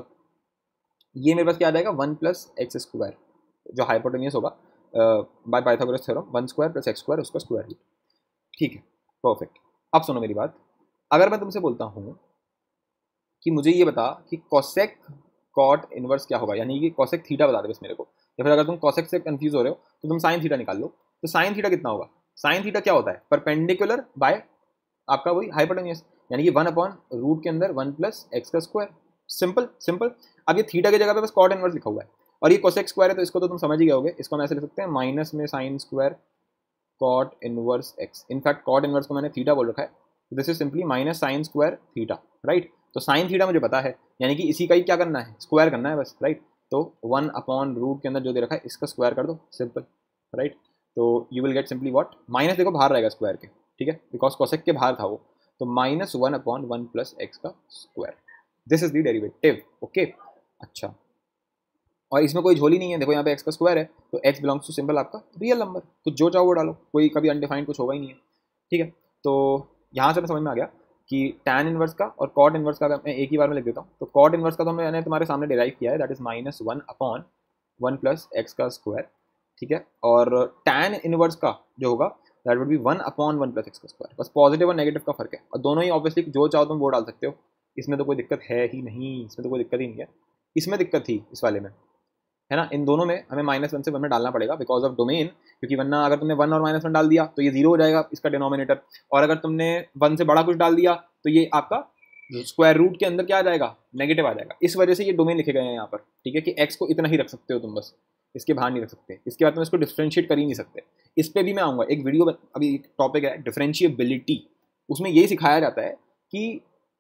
ये मेरे पास क्या आ जाएगा, 1 प्लस एक्स स्क्वायर जो हाइपोटेन्यूस होगा by Pythagoras theorem, 1 square plus x square उसका स्क्वायर रूट, ठीक है, परफेक्ट। अब सुनो मेरी बात, अगर मैं तुमसे बोलता हूँ कि मुझे ये बता कि कॉसेक कॉट इनवर्स क्या होगा, यानी कि कॉसेक थीटा बता दे बस मेरे को, या फिर अगर तुम कॉसेक से कंफ्यूज हो रहे हो तो तुम साइन थीटा निकाल लो। तो साइन थीटा कितना होगा, साइन थीटा क्या होता है, परपेंडिकुलर बाय आपका वही हाइपोटेन्यूस, यानी कि 1 अपॉन रूट के अंदर 1 प्लस एक्स का स्क्वायर, सिंपल सिंपल। अब ये थीटा की जगह पे बस कॉट इनवर्स लिखा हुआ है और ये कोसेक स्क्वायर है, तो इसको तो तुम समझ ही गए होगे। इसको हम ऐसे लिख सकते हैं माइनस में sine square cot inverse x. In fact cot inverse को मैंने थीटा बोल रखा है, this is simply minus sine square theta, right. तो साइन थीटा मुझे पता है, यानी कि इसी का ही क्या करना है, स्क्वायर करना है बस, राइट। तो 1 अपॉन रूट के अंदर जो दे रखा है इसका स्क्वायर कर दो, सिंपल, राइट। तो you will get simply what, minus देखो बाहर रहेगा स्क्वायर के, ठीक है, बिकॉज कोसेक के बाहर था वो। तो -1 अपॉन 1 प्लस एक्स का square, this is the derivative, okay. अच्छा, और इसमें कोई झोली नहीं है, देखो यहाँ पे एक्स का स्क्वायर है तो एक्स बिलोंग्स टू सिंपल आपका रियल नंबर, तो जो चाहो वो डालो, कोई कभी अनडिफाइंड कुछ होगा ही नहीं है, ठीक है। तो यहाँ से मैं समझ में आ गया कि टैन इनवर्स का और कॉट इनवर्स का मैं एक ही बार में लिख देता हूँ। तो कॉट इनवर्स का तो मैंने तुम्हारे सामने डिराइव किया है, that is -1 upon 1 plus x का स्क्वायर, ठीक है। और टैन इनवर्स का जो होगा that would be 1 upon 1 plus x का स्क्वायर, बस पॉजिटिव और नेगेटिव का फर्क है, और दोनों ही ऑब्वियसली जो चाहो तुम वो डाल सकते हो, इसमें तो कोई दिक्कत है ही नहीं, इसमें तो कोई दिक्कत ही नहीं है। इसमें दिक्कत थी इस वाले में, है ना, इन दोनों में हमें -1 से 1 में डालना पड़ेगा बिकॉज ऑफ डोमेन, क्योंकि वरना अगर तुमने 1 और -1 डाल दिया तो ये 0 हो जाएगा इसका डिनोमिनेटर, और अगर तुमने 1 से बड़ा कुछ डाल दिया तो ये आपका स्क्वायर रूट के अंदर क्या आ जाएगा, नेगेटिव आ जाएगा। इस वजह से ये डोमेन लिखे गए हैं यहाँ पर, ठीक है, कि एक्स को इतना ही रख सकते हो तुम, बस इसके बाहर नहीं रख सकते, इसके बाद तुम इसको डिफ्रेंशिएट कर ही नहीं सकते। इस पर भी मैं आऊँगा, एक वीडियो अभी एक टॉपिक है डिफ्रेंशिएबिलिटी, उसमें यही सिखाया जाता है कि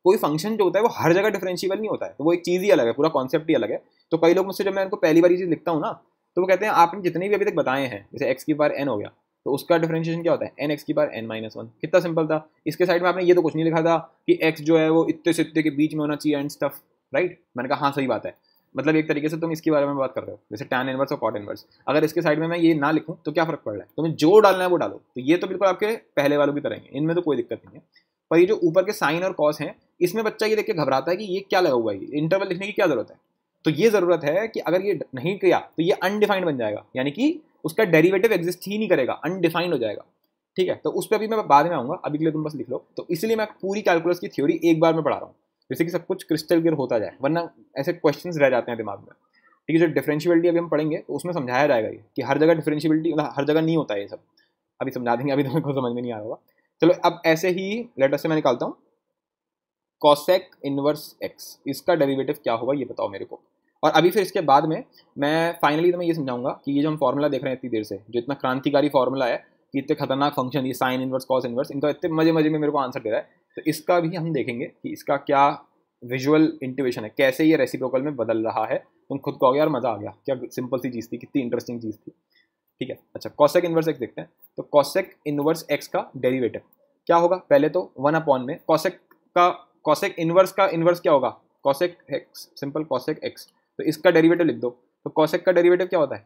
कोई फंक्शन जो होता है वो हर जगह डिफरेंशिएबल नहीं होता है, तो वो एक चीज़ ही अलग है, पूरा कॉन्सेप्ट ही अलग है। तो कई लोग मुझसे जब मैं उनको पहली बार ये चीज़ लिखता हूँ ना, तो वो कहते हैं आपने जितने भी अभी तक बताए हैं, जैसे एक्स की पावर एन हो गया, तो उसका डिफरेंशिएशन क्या होता है, एन एक्स की पावर एन माइनस वन। कितना सिंपल था। इसके साइड में आपने ये तो कुछ नहीं लिखा था कि एक्स जो है वो इतने से इतने के बीच में होना चाहिए एंड स्टफ, राइट। मैंने कहा हाँ सही बात है, मतलब एक तरीके से तुम इसके बारे में बात कर रहे हो, जैसे टैन इनवर्स और कॉट इनवर्स। अगर इसके साइड में मैं ये ना लिखूं तो क्या फर्क पड़ रहा है, तुम्हें जो डालना है वो डालो। तो ये तो बिल्कुल आपके पहले वालों की तरह ही है, इनमें तो कोई दिक्कत नहीं है। पर ये जो ऊपर के साइन और कॉस हैं, इसमें बच्चा ये देख के घबराता है कि ये क्या लगा हुआ है, इंटरवल लिखने की क्या जरूरत है। तो ये जरूरत है कि अगर ये नहीं किया तो ये अनडिफाइंड बन जाएगा, यानी कि उसका डेरिवेटिव एग्जिस्ट ही नहीं करेगा, अनडिफाइंड हो जाएगा। ठीक है, तो उस पर अभी मैं बाद में आऊंगा, अभी के लिए तुम बस लिख लो। तो इसलिए मैं पूरी कैलकुलस की थ्योरी एक बार में पढ़ा रहा हूँ, जैसे कि सब कुछ क्रिस्टल क्लियर होता जाए, वरना ऐसे क्वेश्चंस रह जाते हैं दिमाग में। ठीक है, जो डिफरेंशियबिलिटी अभी हम पढ़ेंगे तो उसमें समझाया जाएगा ये कि हर जगह डिफरेंशियबिलिटी, मतलब हर जगह नहीं होता है ये सब, अभी समझा देंगे, अभी तुम्हें समझ में नहीं आ रहा होगा। चलो अब ऐसे ही लेटर से मैं निकालता हूँ कॉसेक इनवर्स एक्स, इसका डेरिवेटिव क्या होगा ये बताओ मेरे को। और अभी फिर इसके बाद में मैं फाइनली तुम्हें ये समझाऊंगा कि ये जो हम फॉर्मूला देख रहे हैं इतनी देर से, जो इतना क्रांतिकारी फॉर्मूला है कि इतने खतरनाक फंक्शन ये साइन इनवर्स कॉस इनवर्स, इनका इतने मजे मजे में मेरे को आंसर दे रहा है, तो इसका भी हम देखेंगे कि इसका क्या विजुअल इंट्यूएशन है, कैसे ये रेसिप्रोकल में बदल रहा है। तुम खुद कहोगे यार मजा आ गया, क्या सिंपल सी चीज़ थी, कितनी इंटरेस्टिंग चीज़ थी। ठीक है, अच्छा कॉसेक इनवर्स एक्स देखते हैं। तो कॉसेक इनवर्स एक्स का डेरिवेटिव क्या होगा, पहले तो वन अपॉन में कॉसेक इनवर्स का इनवर्स क्या होगा, cosec x, simple cosec x. तो इसका डेरिवेटिव लिख दो। तो कॉसेक का डेरिवेटिव क्या होता है,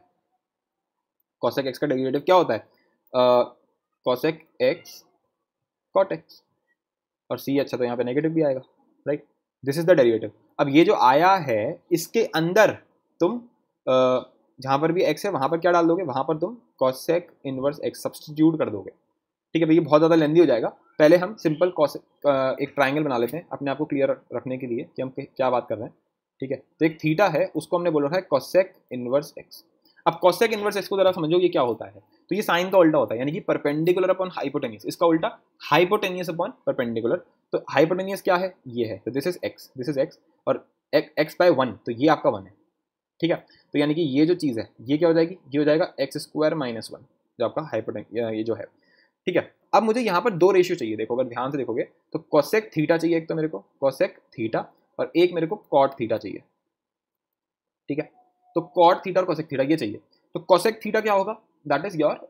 कॉसेक एक्स का डेरिवेटिव क्या होता है, कॉसेक एक्स कॉट एक्स, और सी अच्छा तो यहाँ पे नेगेटिव भी आएगा, right. This is the derivative. अब ये जो आया है इसके अंदर तुम जहाँ पर भी एक्स है वहाँ पर क्या डाल दोगे, वहाँ पर तुम कॉसेक इनवर्स एक्स सब्स्टिट्यूट कर दोगे। ठीक है, भैया बहुत ज़्यादा लेंदी हो जाएगा, पहले हम सिंपल कॉसेक एक ट्राइंगल बना लेते हैं अपने आप को क्लियर रखने के लिए कि हम क्या बात कर रहे हैं। ठीक है, तो एक थीटा है, उसको हमने बोल रखा है कॉसेक इनवर्स एक्स। अब कॉसेक इनवर्स एक्स को जरा समझो ये क्या होता है। तो ये साइन का उल्टा होता है, यानी कि परपेंडिकुलर अपॉन हाइपोटेनियस, इसका उल्टा हाइपोटेनियस अपॉन परपेंडिकुलर। तो हाइपोटेनियस क्या है, ये है, तो दिस इज एक्स और एक्स बाय वन, तो ये आपका वन है। ठीक है, तो यानी कि ये जो चीज़ है ये क्या हो जाएगी, ये हो जाएगा एक्स स्क्वायर माइनस वन, जो आपका हाइपोटेनियस ये जो है। ठीक है, अब मुझे यहाँ पर दो रेशियो चाहिए, देखो अगर ध्यान से देखोगे तो कॉसेक थीटा चाहिए एक, तो मेरे को कॉसेक थीटा, और एक मेरे को कॉट थीटा चाहिए। ठीक है, तो कॉट थीटा और कॉसेक थीटा ये चाहिए। तो कॉसेक थीटा क्या होगा, दैट इज योर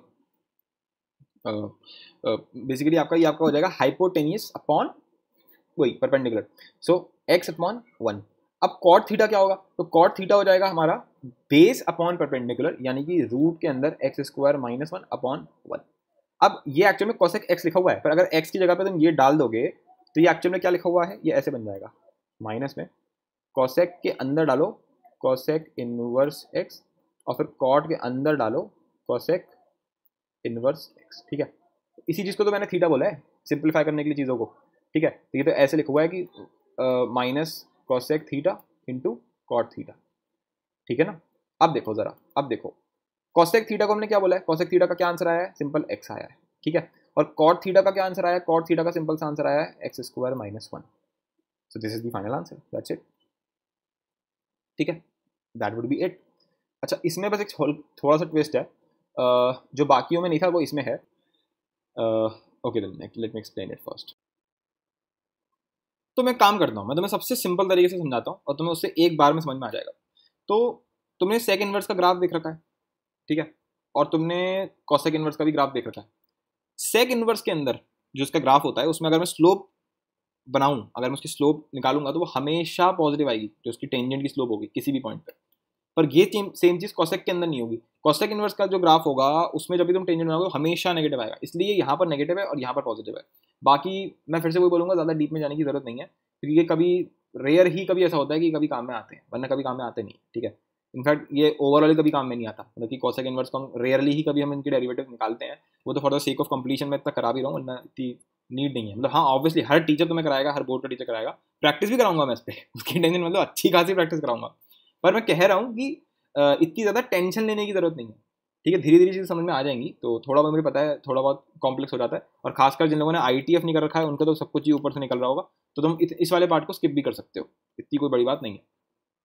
बेसिकली आपका ये आपका हो जाएगा हाइपोटेनियस अपॉन वही perpendicular, so x upon one. अब कॉट थीटा क्या होगा, तो कॉट थीटा हो जाएगा हमारा बेस अपॉन परपेंडिकुलर, यानी कि रूट के अंदर x square minus one upon one. अब ये एक्चुअल में कॉसेक एक्स लिखा हुआ है, पर अगर एक्स की जगह पे तुम ये डाल दोगे तो ये एक्चुअल में क्या लिखा हुआ है, ये ऐसे बन जाएगा, माइनस में कॉसेक के अंदर डालो कॉसेक इनवर्स एक्स, और फिर कॉट के अंदर डालो कॉसेक इनवर्स एक्स। ठीक है, इसी चीज़ को तो मैंने थीटा बोला है सिंप्लीफाई करने के लिए चीज़ों को। ठीक है, तो ये तो ऐसे लिखा हुआ है कि minus cosec theta into cot theta. ठीक है ना, अब देखो ज़रा, अब देखो कॉसेक थीटा को हमने क्या बोला है, कॉसेक थीटा का क्या आंसर आया है, सिंपल एक्स आया है। ठीक है, और कॉट थीटा का क्या आंसर आया है, कॉट थीटा का सिंपल सा आंसर आया है x square minus one. So this is the final answer, that's it. ठीक है, दैट वुड बी इट। अच्छा, इसमें बस एक थोड़ा सा ट्विस्ट है, जो बाकियों में नहीं था वो इसमें है। Okay, let me explain it first. तो मैं काम करता हूँ, मैं तुम्हें सबसे सिंपल तरीके से समझाता हूँ और तुम्हें उससे एक बार में समझ में आ जाएगा। तो तुमने सेक इनवर्स का ग्राफ देख रखा है, ठीक है, और तुमने कॉसेक इनवर्स का भी ग्राफ देख रखा है। सेक इनवर्स के अंदर जो उसका ग्राफ होता है उसमें अगर मैं स्लोप बनाऊं, अगर मैं उसकी स्लोप निकालूंगा तो वो हमेशा पॉजिटिव आएगी, जो उसकी टेंजेंट की स्लोप होगी किसी भी पॉइंट पर ये सेम चीज़ कॉसेक के अंदर नहीं होगी। कॉसेक इनवर्स का जो ग्राफ होगा उसमें जब भी तुम टेंजेंट बनाओगे हमेशा नेगेटिव आएगा, इसलिए यहाँ पर नेगेटिव है और यहाँ पर पॉजिटिव है। बाकी मैं फिर से वही बोलूँगा, ज़्यादा डीप में जाने की जरूरत नहीं है, क्योंकि ये कभी रेयर ही कभी ऐसा होता है कि कभी काम में आते हैं, वरना कभी काम में आते नहीं। ठीक है, इनफैक्ट ये ओवरऑल कभी काम में नहीं आता, मतलब कि कॉसेक इनवर्स को हम रेयरली ही कभी हम इनकी डेरिवेटिव निकालते हैं, वो तो for the sake of completion में इतना करा भी रहा हूँ, वरना इतनी नीड नहीं है। मतलब हाँ, ऑब्वियसली हर टीचर तुम्हें कराएगा, हर बोर्ड का टीचर कराएगा, प्रैक्टिस भी कराऊंगा मैं इस पर, उसकी टेंशन मतलब अच्छी खासी प्रैक्टिस कराऊंगा। पर मैं कह रहा हूँ कि इतनी ज़्यादा टेंशन लेने की जरूरत नहीं है। ठीक है, धीरे धीरे चीज़ समझ में आ जाएंगी। तो थोड़ा बहुत मुझे पता है, थोड़ा बहुत कॉम्प्लेक्स हो जाता है, और खासकर जिन लोगों ने ITF नहीं कर रखा है उनका तो सब कुछ ही ऊपर से निकल रहा होगा, तो तुम इस वाले पार्ट को स्किप भी कर सकते हो, इतनी कोई बड़ी बात नहीं है।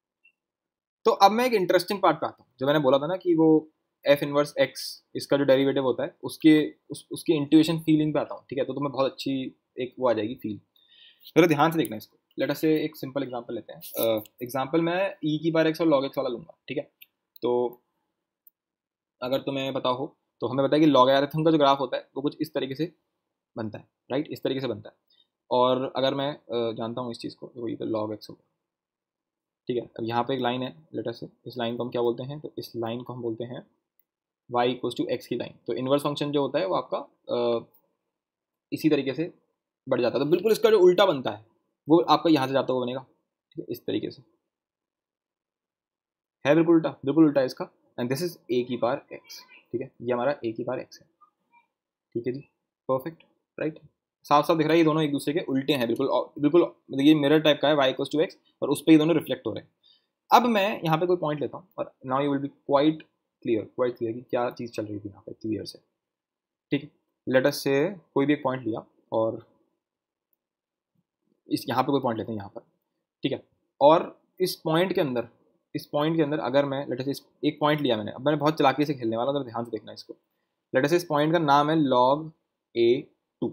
तो अब मैं एक इंटरेस्टिंग पार्ट पे आता हूँ, जो मैंने बोला था ना कि वो एफ इनवर्स एक्स इसका जो डेरिवेटिव होता है उसकी इंट्यूएशन फीलिंग पे आता हूँ। ठीक है, तो तुम्हें बहुत अच्छी एक वो आ जाएगी फील। जरा ध्यान से देखना इसको। लेट अस से एक सिंपल एग्जांपल लेते हैं। एग्जांपल मैं ई की पावर एक्स और लॉग एक्स वाला लूँगा, ठीक है। तो अगर तुम्हें पता हो तो हमें पता है कि लॉगरिथम का जो ग्राफ होता है वो कुछ इस तरीके से बनता है, राइट, इस तरीके से बनता है। और अगर मैं जानता हूँ इस चीज़ को, तो ये तो लॉग एक्स होगा, ठीक है। अब यहाँ पे एक लाइन है, लेट अस से इस लाइन को हम क्या बोलते हैं, तो इस लाइन को हम बोलते हैं y इक्वल्स टू एक्स की लाइन। तो इनवर्स फंक्शन जो होता है वो आपका इसी तरीके से बढ़ जाता है। तो बिल्कुल इसका जो उल्टा बनता है वो आपका यहाँ से जाता हुआ बनेगा, ठीक है, इस तरीके से है, बिल्कुल उल्टा है इसका। एंड दिस इज ए की पावर एक्स, ठीक है, ये हमारा ए की पावर एक्स है, ठीक है जी, परफेक्ट, राइट। साफ साफ दिख रहा है ये दोनों एक दूसरे के उल्टे हैं, बिल्कुल बिल्कुल, ये मिरर टाइप का है, y इक्वल्स टू एक्स, और उस पर ये दोनों रिफ्लेक्ट हो रहे हैं। अब मैं यहाँ पे कोई पॉइंट लेता हूँ और now you will be quite clear कि क्या चीज़ चल रही थी यहाँ पे क्लियर से, ठीक है। लेट अस से कोई भी एक पॉइंट लिया और इस यहाँ पे कोई पॉइंट लेते हैं यहाँ पर, ठीक है। और इस पॉइंट के अंदर अगर मैं लेट अस एक पॉइंट लिया मैंने, अब मैंने बहुत चालाकी से खेलने वाला, तो ध्यान से देखना इसको। लेट अस इस पॉइंट का नाम है लॉग ए टू,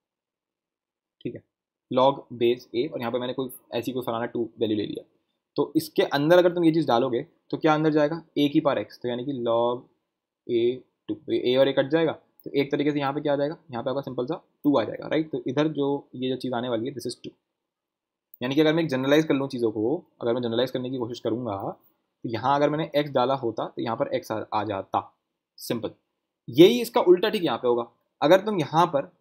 ठीक है, लॉग बेस ए, और यहाँ पे मैंने कोई ऐसी कोई फलाना टू वैल्यू ले लिया। तो इसके अंदर अगर तुम ये चीज़ डालोगे तो क्या अंदर जाएगा, ए की पावर एक्स, तो यानी कि लॉग ए टू, तो ए और ए कट जाएगा, तो एक तरीके से यहाँ पे क्या आ जाएगा, यहाँ पे आपका सिंपल सा टू आ जाएगा, राइट। तो इधर जो ये जो चीज़ आने वाली है दिस इज टू, यानी कि अगर मैं एक जनरलाइज कर लूँ चीज़ों को, अगर मैं जनरलाइज करने की कोशिश करूँगा, तो यहाँ अगर मैंने एक्स डाला होता तो यहाँ पर एक्स आ जाता, सिंपल। यही इसका उल्टा ठीक यहाँ पे होगा। अगर तुम यहाँ पर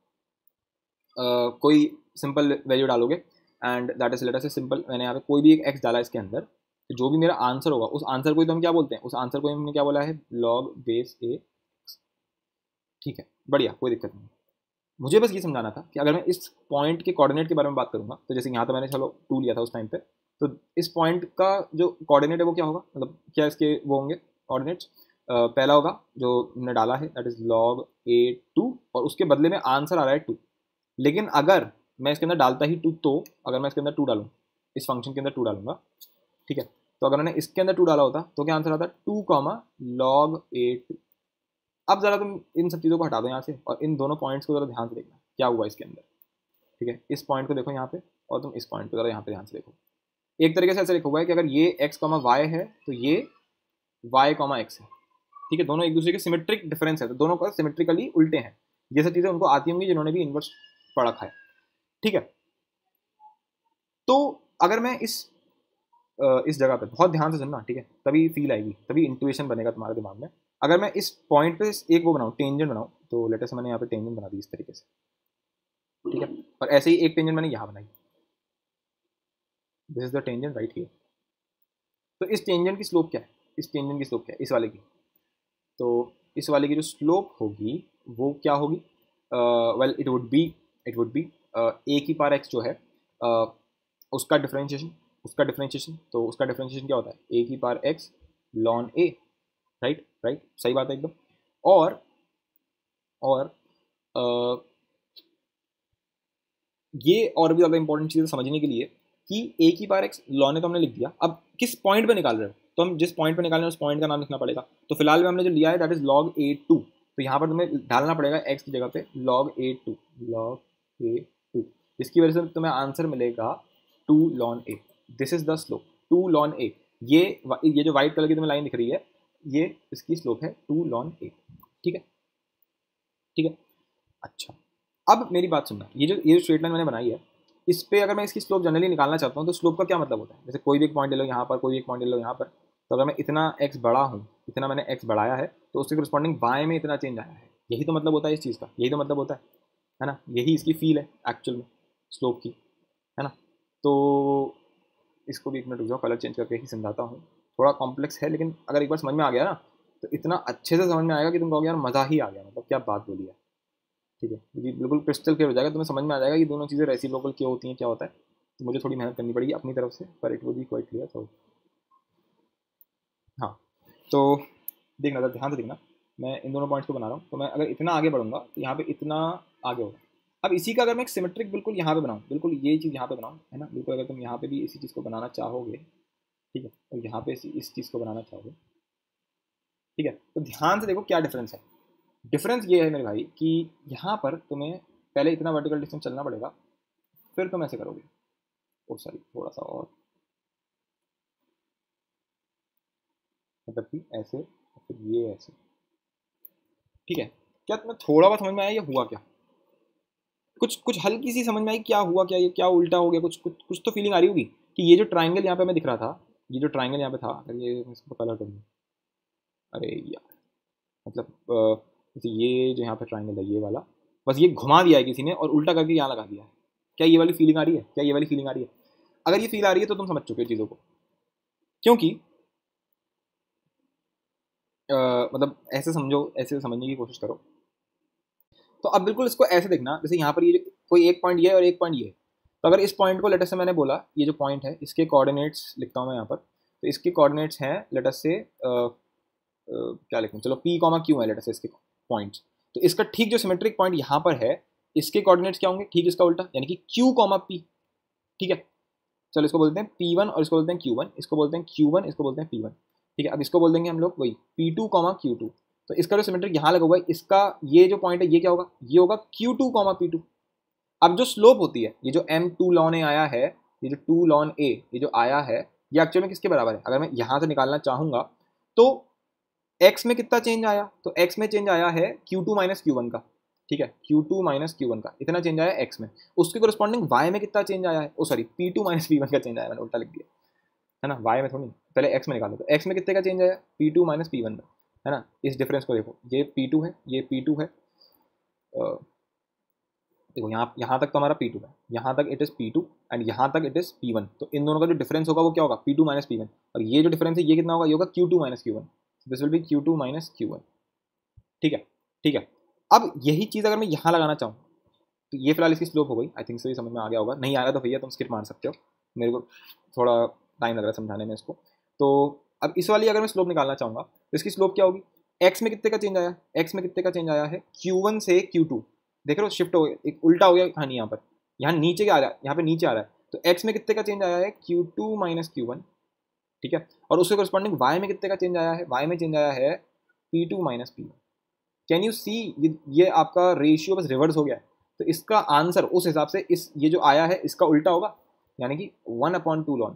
कोई सिंपल वैल्यू डालोगे एंड दैट इज लेटर से सिंपल, मैंने यहाँ पे कोई भी एक एक्स डाला इसके अंदर, तो जो भी मेरा आंसर होगा उस आंसर को ही तो हम क्या बोलते हैं, उस आंसर को हमने क्या बोला है, लॉग बेस ए, ठीक है, बढ़िया, कोई दिक्कत नहीं। मुझे बस ये समझाना था कि अगर मैं इस पॉइंट के कोऑर्डिनेट के बारे में बात करूँगा, तो जैसे यहाँ तो मैंने चलो टू लिया था उस टाइम पे, तो इस पॉइंट का जो कोऑर्डिनेट है वो क्या होगा, मतलब क्या इसके वो होंगे कोऑर्डिनेट्स। पहला होगा जो हमने डाला है that is log a two, और उसके बदले में आंसर आ रहा है टू। लेकिन अगर मैं इसके अंदर डालता ही टू, तो अगर मैं इसके अंदर टू डालूँ, इस फंक्शन के अंदर टू डालूंगा, ठीक है, तो अगर मैंने इसके अंदर टू डाला होता तो क्या आंसर आता, two comma log a two. अब जरा तुम इन सब चीज़ों को हटा दो यहाँ से और इन दोनों पॉइंट्स को जरा ध्यान से देखना क्या हुआ इसके अंदर, ठीक है। इस पॉइंट को देखो यहाँ पे, और तुम इस पॉइंट को जरा यहाँ पे ध्यान से देखो। एक तरीके से ऐसा लिखा हुआ है कि अगर ये x कॉमा वाई है तो ये y कॉमा एक्स है, ठीक है। दोनों एक दूसरे के सिमेट्रिक डिफरेंस है, तो दोनों का सिमेट्रिकली उल्टे हैं। ये सब चीज़ें उनको आती होंगी जिन्होंने भी इन्वर्स पढ़ रखा है, ठीक है। तो अगर मैं इस जगह पे बहुत ध्यान से सुनना, ठीक है, तभी फील आएगी, तभी इंट्यूशन बनेगा तुम्हारे दिमाग में। अगर मैं इस पॉइंट पे एक वो बनाऊँ, टेंजेंट बनाऊँ, तो लेटेस्ट मैंने यहाँ पे टेंजेंट बना दी इस तरीके से, ठीक है। और ऐसे ही एक टेंजेंट मैंने यहाँ बनाई, this is the tangent right here. तो इस टेंजेंट की स्लोप क्या है, इस टेंजेंट की स्लोप क्या है, इस वाले की, तो इस वाले की जो स्लोप होगी वो क्या होगी, well it would be a की पावर एक्स जो है उसका डिफरेंशिएशन, तो उसका डिफरेंशिएशन क्या होता है, ए की power x ln a, right, सही बात है एकदम। और ये और भी ज़्यादा इंपॉर्टेंट चीज़ समझने के लिए कि ए की पावर एक्स लॉन ए तो हमने लिख दिया, अब किस पॉइंट पे निकाल रहे हो, तो हम जिस पॉइंट पे निकाल रहे हैं उस पॉइंट का नाम लिखना पड़ेगा। तो फिलहाल में हमने जो लिया है that is log a two, तो यहाँ पर तुम्हें डालना पड़ेगा एक्स की जगह पे लॉग ए टू, इसकी वजह से तुम्हें आंसर मिलेगा two ln a, this is the slope two ln a. ये जो व्हाइट कलर की तुम्हें लाइन दिख रही है ये इसकी स्लोप है टू लॉन ए, ठीक है। अच्छा, अब मेरी बात सुनना, ये जो स्ट्रेट लाइन मैंने बनाई है इस पे अगर मैं इसकी स्लोप जनरली निकालना चाहता हूँ तो स्लोप का क्या मतलब होता है, जैसे कोई भी एक पॉइंट ले लो यहाँ पर, कोई भी एक पॉइंट ले लो यहाँ पर, तो अगर मैं इतना एक्स बढ़ा हूँ, इतना मैंने एक्स बढ़ाया है, तो उसके करस्पॉन्डिंग बाएं में इतना चेंज आया है, यही तो मतलब होता है इस चीज़ का, यही तो मतलब होता है ना, यही इसकी फील है एक्चुअल में स्लोप की, है ना। तो इसको भी एक मिनट रुक जाओ, कलर चेंज करके ही समझाता हूँ, थोड़ा कॉम्प्लेक्स है लेकिन अगर एक बार समझ में आ गया ना तो इतना अच्छे से समझ में आएगा कि तुम कहोगे यार मज़ा ही आ गया, मतलब क्या बात बोली है, ठीक है। ये बिल्कुल क्रिस्टल क्लियर हो जाएगा, तुम्हें समझ में आ जाएगा कि दोनों चीज़ें रेसिप्रोकल क्यों होती हैं, क्या होता है। तो मुझे थोड़ी मेहनत करनी पड़ेगी अपनी तरफ से, पर it will be quite clear. तो हाँ, तो देखना ध्यान से देखना, मैं इन दोनों पॉइंट्स को बना रहा हूँ, तो मैं अगर इतना आगे बढ़ूंगा तो यहाँ पे इतना आगे होगा। अब इसी का अगर मैं एक सिमेट्रिक बिल्कुल यहाँ पे बनाऊँ, बिल्कुल ये चीज़ यहाँ पे बनाऊँ, है ना, बिल्कुल अगर तुम यहाँ पे भी इसी चीज़ को बनाना चाहोगे, ठीक है, और यहाँ पे इस चीज़ को बनाना चाहोगे, ठीक है, तो ध्यान से देखो क्या डिफरेंस है। डिफरेंस ये है मेरे भाई कि यहाँ पर तुम्हें पहले इतना वर्टिकल डिस्टेंस चलना पड़ेगा, फिर तुम ऐसे करोगे, ओ सॉरी थोड़ा सा और, मतलब कि ऐसे, फिर ये ऐसे, ठीक है। क्या तुम्हें थोड़ा बहुत समझ में आया ये हुआ क्या? कुछ कुछ हल्की सी समझ में आई क्या हुआ क्या, ये क्या उल्टा हो गया, कुछ कुछ कुछ तो फीलिंग आ रही होगी कि ये जो ट्राइंगल यहाँ पे हमें दिख रहा था, ये जो ट्राइंगल यहाँ पे था, अगर ये मैं इसको कलर करूँ, अरे यार मतलब जैसे ये जो यहाँ पे ट्राइंगल है ये वाला, बस ये घुमा दिया है किसी ने और उल्टा करके यहाँ लगा दिया है। क्या ये वाली फीलिंग आ रही है? क्या ये वाली फीलिंग आ रही है? अगर ये फील आ रही है तो तुम समझ चुके हो चीज़ों को, क्योंकि मतलब ऐसे समझो, ऐसे समझने की कोशिश करो। तो अब बिल्कुल इसको ऐसे देखना, जैसे यहाँ पर ये कोई एक पॉइंट ये है और एक पॉइंट ये है। तो अगर इस पॉइंट को लेटर से मैंने बोला ये जो पॉइंट है इसके कोऑर्डिनेट्स लिखता हूँ मैं यहाँ पर, तो इसके कोऑर्डिनेट्स हैं लेटर से क्या लिखूँ, चलो पी कॉमा क्यू है लेटर से इसके पॉइंट्स। तो इसका ठीक जो सिमेट्रिक पॉइंट यहाँ पर है, इसके कोऑर्डिनेट्स क्या होंगे, ठीक इसका उल्टा, यानी कि क्यू कॉमा पी, ठीक है। चलो इसको बोलते हैं P1 और इसको बोलते हैं Q1, इसको बोलते हैं Q1, इसको बोलते हैं P1, ठीक है। अब इसको बोल देंगे हम लोग वही P2 कॉमा Q2। तो इसका जो सिमेट्रिक यहाँ लगा हुआ है, इसका ये जो पॉइंट है ये क्या होगा, ये होगा Q2 कॉमा P2। अब जो स्लोप होती है, ये जो M2 लॉन ए आया है, ये जो 2 लॉन ए ये जो आया है, ये एक्चुअल में किसके बराबर है? अगर मैं यहाँ से निकालना चाहूँगा तो x में कितना चेंज आया, तो x में चेंज आया है Q2 माइनस Q1 का, ठीक है। Q2 माइनस Q1 का इतना चेंज आया x में, उसके कोरिस्पॉन्डिंग y में कितना चेंज आया है, ओ सॉरी P2 माइनस P1 का चेंज आया, मैंने उल्टा लिख दिया है ना, y में थोड़ी, पहले x में निकालो। तो x में कितने का चेंज आया, P2 माइनस P1 का, है ना। इस डिफरेंस को देखो, ये P2 है, ये P2 है, देखो यहाँ तक तो हमारा P2 है, यहाँ तक इट इज़ P2 एंड यहाँ तक इट इज़ P1। तो इन दोनों का जो डिफरेंस होगा वो क्या होगा, P2 माइनस P1, और ये जो डिफरेंस है ये कितना होगा, ये होगा Q2 minus Q1, this will be Q2 minus Q1, ठीक है, ठीक है। अब यही चीज़ अगर मैं यहाँ लगाना चाहूँ, तो ये फिलहाल इसकी स्लोप हो गई, आई थिंक सो ये समझ में आ गया होगा, नहीं आ रहा तो भैया तुम स्किप मार सकते हो, मेरे को थोड़ा टाइम लग रहा है समझाने में इसको। तो अब इस वाली अगर मैं स्लोप निकालना चाहूँगा तो इसकी स्लोप क्या होगी, एक्स में कितने का चेंज आया, एक्स में कितने का चेंज आया है, Q1 से Q2, देख रहे हो शिफ्ट हो गया, एक उल्टा हो गया कहानी यहाँ पर, यहाँ नीचे क्या आ रहा है, यहाँ पे नीचे आ रहा है। तो एक्स में कितने का चेंज आया है, Q2 माइनस Q1, ठीक है। और उसके करस्पॉन्डिंग वाई में कितने का चेंज आया है, वाई में चेंज आया है P2 minus P1। Can you सी, ये आपका रेशियो बस रिवर्स हो गया है। तो इसका आंसर उस हिसाब से इस ये जो आया है इसका उल्टा होगा, यानी कि 1/2 ln.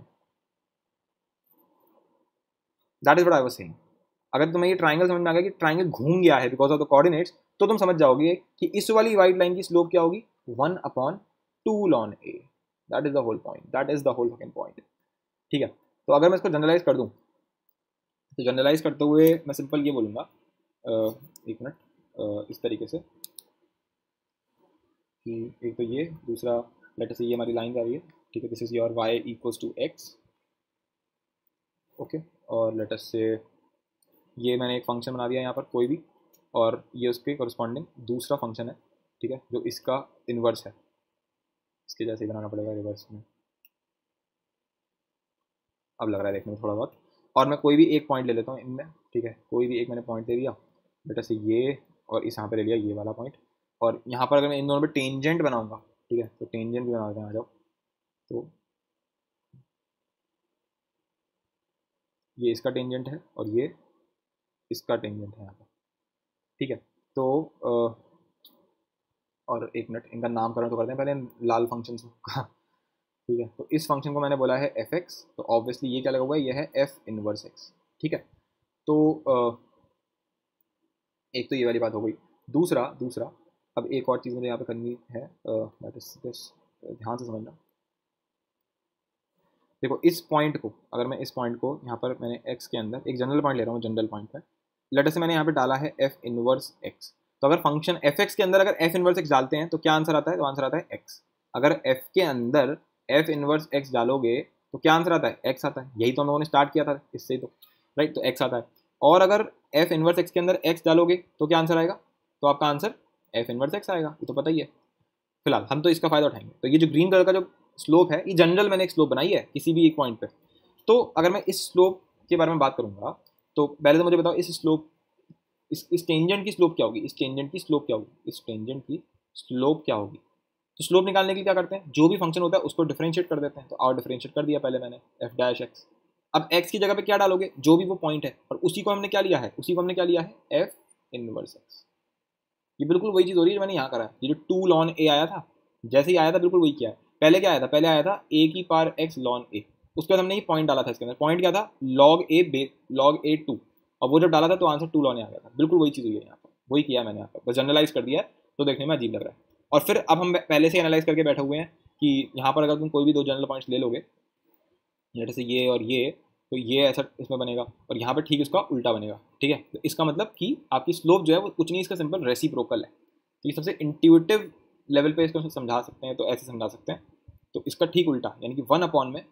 That is what I was saying. अगर तुम्हें ये ट्राइंगल समझ में आ गया कि ट्राइंगल घूम गया है बिकॉज ऑफ द कोऑर्डिनेट्स, तो तुम समझ जाओगे कि इस वाली वाइट लाइन की स्लोप क्या होगी, 1/2 ln a. That is the whole point, that is the whole fucking point, ठीक है। तो अगर मैं इसको जनरलाइज कर दूं, तो जनरलाइज करते हुए मैं सिंपल ये बोलूँगा, एक मिनट, इस तरीके से कि एक तो ये, दूसरा लेटर से ये हमारी लाइन जा रही है, ठीक है, this is your y equals to x, okay. और लेटर से ये मैंने एक फंक्शन बना दिया यहाँ पर कोई भी, और ये उसके करस्पॉन्डिंग दूसरा फंक्शन है, ठीक है, जो इसका इन्वर्स है, इसके जैसे ही बनाना पड़ेगा रिवर्स में, अब लग रहा है देखने में थोड़ा बहुत। और मैं कोई भी एक पॉइंट ले लेता हूँ इनमें, ठीक है, कोई भी एक मैंने पॉइंट ले लिया, लेटर से ये, और इस यहाँ पे ले लिया ये वाला पॉइंट, और यहाँ पर अगर मैं इन दोनों पे टेंजेंट बनाऊंगा, ठीक है, तो टेंजेंट भी बना देते हैं, आ जाओ। तो ये इसका टेंजेंट है और ये इसका टेंजेंट है यहाँ पर, ठीक है। तो और एक मिनट इनका नामकरण तो करते हैं पहले लाल फंक्शन का, ठीक है। तो इस फंक्शन को मैंने बोला है एफ एक्स, तो ऑब्वियसली ये क्या लगा हुआ है, ये है एफ इनवर्स एक्स, ठीक है। तो एक तो ये वाली बात हो गई। दूसरा दूसरा अब एक और चीज़ मुझे यहाँ पे करनी है, दैट इज दिस, ध्यान से समझना। देखो इस पॉइंट को, अगर मैं इस पॉइंट को यहाँ पर मैंने x के अंदर एक जनरल पॉइंट ले रहा हूँ, जनरल पॉइंट पे लेटर से मैंने यहाँ पे डाला है f इनवर्स x। तो अगर फंक्शन एफ एक्स के अंदर अगर f इनवर्स x डालते हैं तो क्या आंसर आता है, तो आंसर आता है x। अगर f के अंदर f इनवर्स x डालोगे तो क्या आंसर आता है, x आता है। यही तो हम लोगों ने स्टार्ट किया था इससे, तो राइट, तो x आता है। और अगर f इनवर्स x के अंदर x डालोगे तो क्या आंसर आएगा, तो आपका आंसर f इनवर्स x आएगा, ये तो पता ही है। फिलहाल हम तो इसका फायदा उठाएंगे। तो ये जो ग्रीन कलर का जो स्लोप है, ये जनरल मैंने एक स्लोप बनाई है किसी भी एक पॉइंट पे। तो अगर मैं इस स्लोप के बारे में बात करूंगा, तो पहले तो मुझे बताओ इस स्लोप, इस टेंजेंट की स्लोप क्या होगी, इस टेंजेंट की स्लोप क्या होगी, इस टेंजेंट की स्लोप क्या होगी। तो स्लोप निकालने के लिए क्या करते हैं, जो भी फंक्शन होता है उसको डिफरेंशिएट कर देते हैं। तो और डिफरेंशिएट कर दिया पहले मैंने एफ डैश एक्स। अब एक्स की जगह पे क्या डालोगे, जो भी वो पॉइंट है, और उसी को हमने क्या लिया है, उसी को हमने क्या लिया है, एफ इनवर्स एक्स। ये बिल्कुल वही चीज़ हो रही है जो मैंने यहाँ करा है। ये जो 2 लॉन ए आया था, जैसे ही आया था बिल्कुल वही किया है। पहले क्या आया था, पहले आया था a की पावर x ln a, उसके बाद हमने ये पॉइंट डाला था इसके अंदर, पॉइंट क्या था log a 2, और वो जब डाला था तो आंसर 2 ln a आ गया था। बिल्कुल वही चीज़ हुई है यहाँ पर, वही किया मैंने यहाँ पर, बस जनरलाइज कर दिया है तो देखने में अजीब लग रहा है। और फिर अब हम पहले से एनालाइज करके बैठे हुए हैं कि यहाँ पर अगर तुम कोई भी दो जनरल पॉइंट्स ले लोगे, जैसे ये और ये, तो ये ऐसा इसमें बनेगा और यहाँ पर ठीक इसका उल्टा बनेगा, ठीक है। तो इसका मतलब कि आपकी स्लोप जो है वो कुछ नहीं, इसका सिंपल रेसिप्रोकल है। तो ये सबसे इंट्यूटिव लेवल पे इसको समझा सकते हैं, तो ऐसे समझा सकते हैं। तो इसका ठीक उल्टा यानी कि 1 में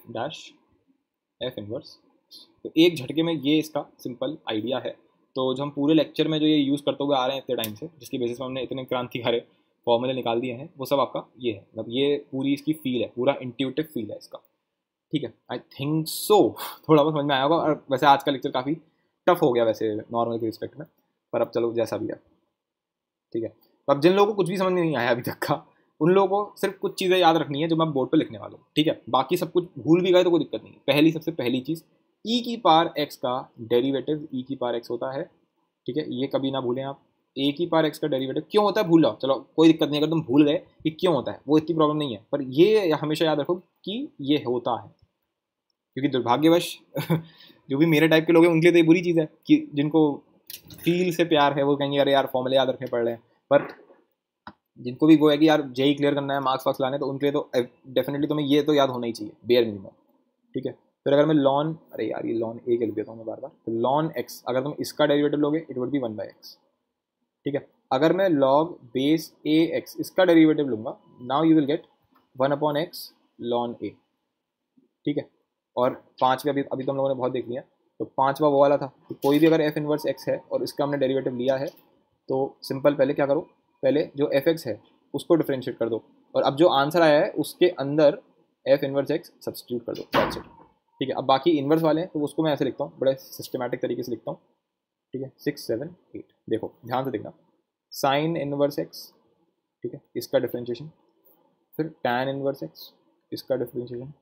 f इनवर्स, तो एक झटके में ये इसका सिंपल आइडिया है। तो जो हम पूरे लेक्चर में जो ये यूज़ करते हुए आ रहे हैं इतने टाइम से, जिसकी बेसिस पर हमने इतने क्रांतिकारी फॉर्मूले निकाल दिए हैं, वो सब आपका ये है, मतलब ये पूरी इसकी फील है, पूरा इंट्यूटिव फील है इसका, ठीक है। आई थिंक सो थोड़ा बहुत समझ में आया होगा। और वैसे आज का लेक्चर काफ़ी टफ हो गया वैसे नॉर्मल के रिस्पेक्ट में, पर अब चलो जैसा भी है, ठीक है। तो अब जिन लोगों को कुछ भी समझ में नहीं आया अभी तक का, उन लोगों को सिर्फ कुछ चीज़ें याद रखनी है जो मैं बोर्ड पे लिखने वाला हूँ, ठीक है। बाकी सब कुछ भूल भी गए तो कोई दिक्कत नहीं है। पहली सबसे पहली चीज़, e की पावर x का डेरिवेटिव e की पावर x होता है, ठीक है। ये कभी ना भूलें आप। a की पावर x का डेरिवेटिव क्यों होता है भूल जाओ, चलो कोई दिक्कत नहीं, अगर तुम भूल गए कि क्यों होता है वो इतनी प्रॉब्लम नहीं है, पर ये हमेशा याद रखो कि ये होता है, क्योंकि दुर्भाग्यवश जो भी मेरे टाइप के लोग हैं उनके लिए तो ये बुरी चीज़ है कि जिनको फील से प्यार है वो कहेंगे अरे यार फॉर्मूले याद रखने पड़ रहे हैं, पर जिनको भी वो है कि यार जेई क्लियर करना है, मार्क्स वार्क्स लाने, तो उनके लिए तो डेफिनेटली तुम्हें ये तो याद होना ही चाहिए, बेयर मिनिमम, ठीक है। फिर अगर मैं लॉन, अरे यार ये लॉन ए के लिख देता हूँ मैं बार बार, तो लॉन एक्स अगर तुम इसका डेरिवेटिव लोगे इट वुड बी 1/x, ठीक है। अगर मैं लॉग बेस ए एक्स इसका डेरिवेटिव लूँगा, now you will get 1/x ln a, ठीक है। और पाँचवें अभी तो हम लोगों ने बहुत देख लिया, तो पाँचवा वो वाला था, तो कोई भी अगर f इनवर्स x है और इसका हमने डेरिवेटिव लिया है, तो सिंपल पहले क्या करो, पहले जो f(x) है उसको डिफ्रेंशिएट कर दो, और अब जो आंसर आया है उसके अंदर f इनवर्स x सब्स्टिट्यूट कर दो, दैट्स इट, ठीक है। अब बाकी इनवर्स वाले हैं तो उसको मैं ऐसे लिखता हूँ, बड़े सिस्टमैटिक तरीके से लिखता हूँ, ठीक है। 6 7 8, देखो ध्यान से देखना, साइन इनवर्स x, ठीक है, इसका डिफ्रेंशिएशन, फिर टैन इनवर्स x इसका डिफ्रेंशिएशन,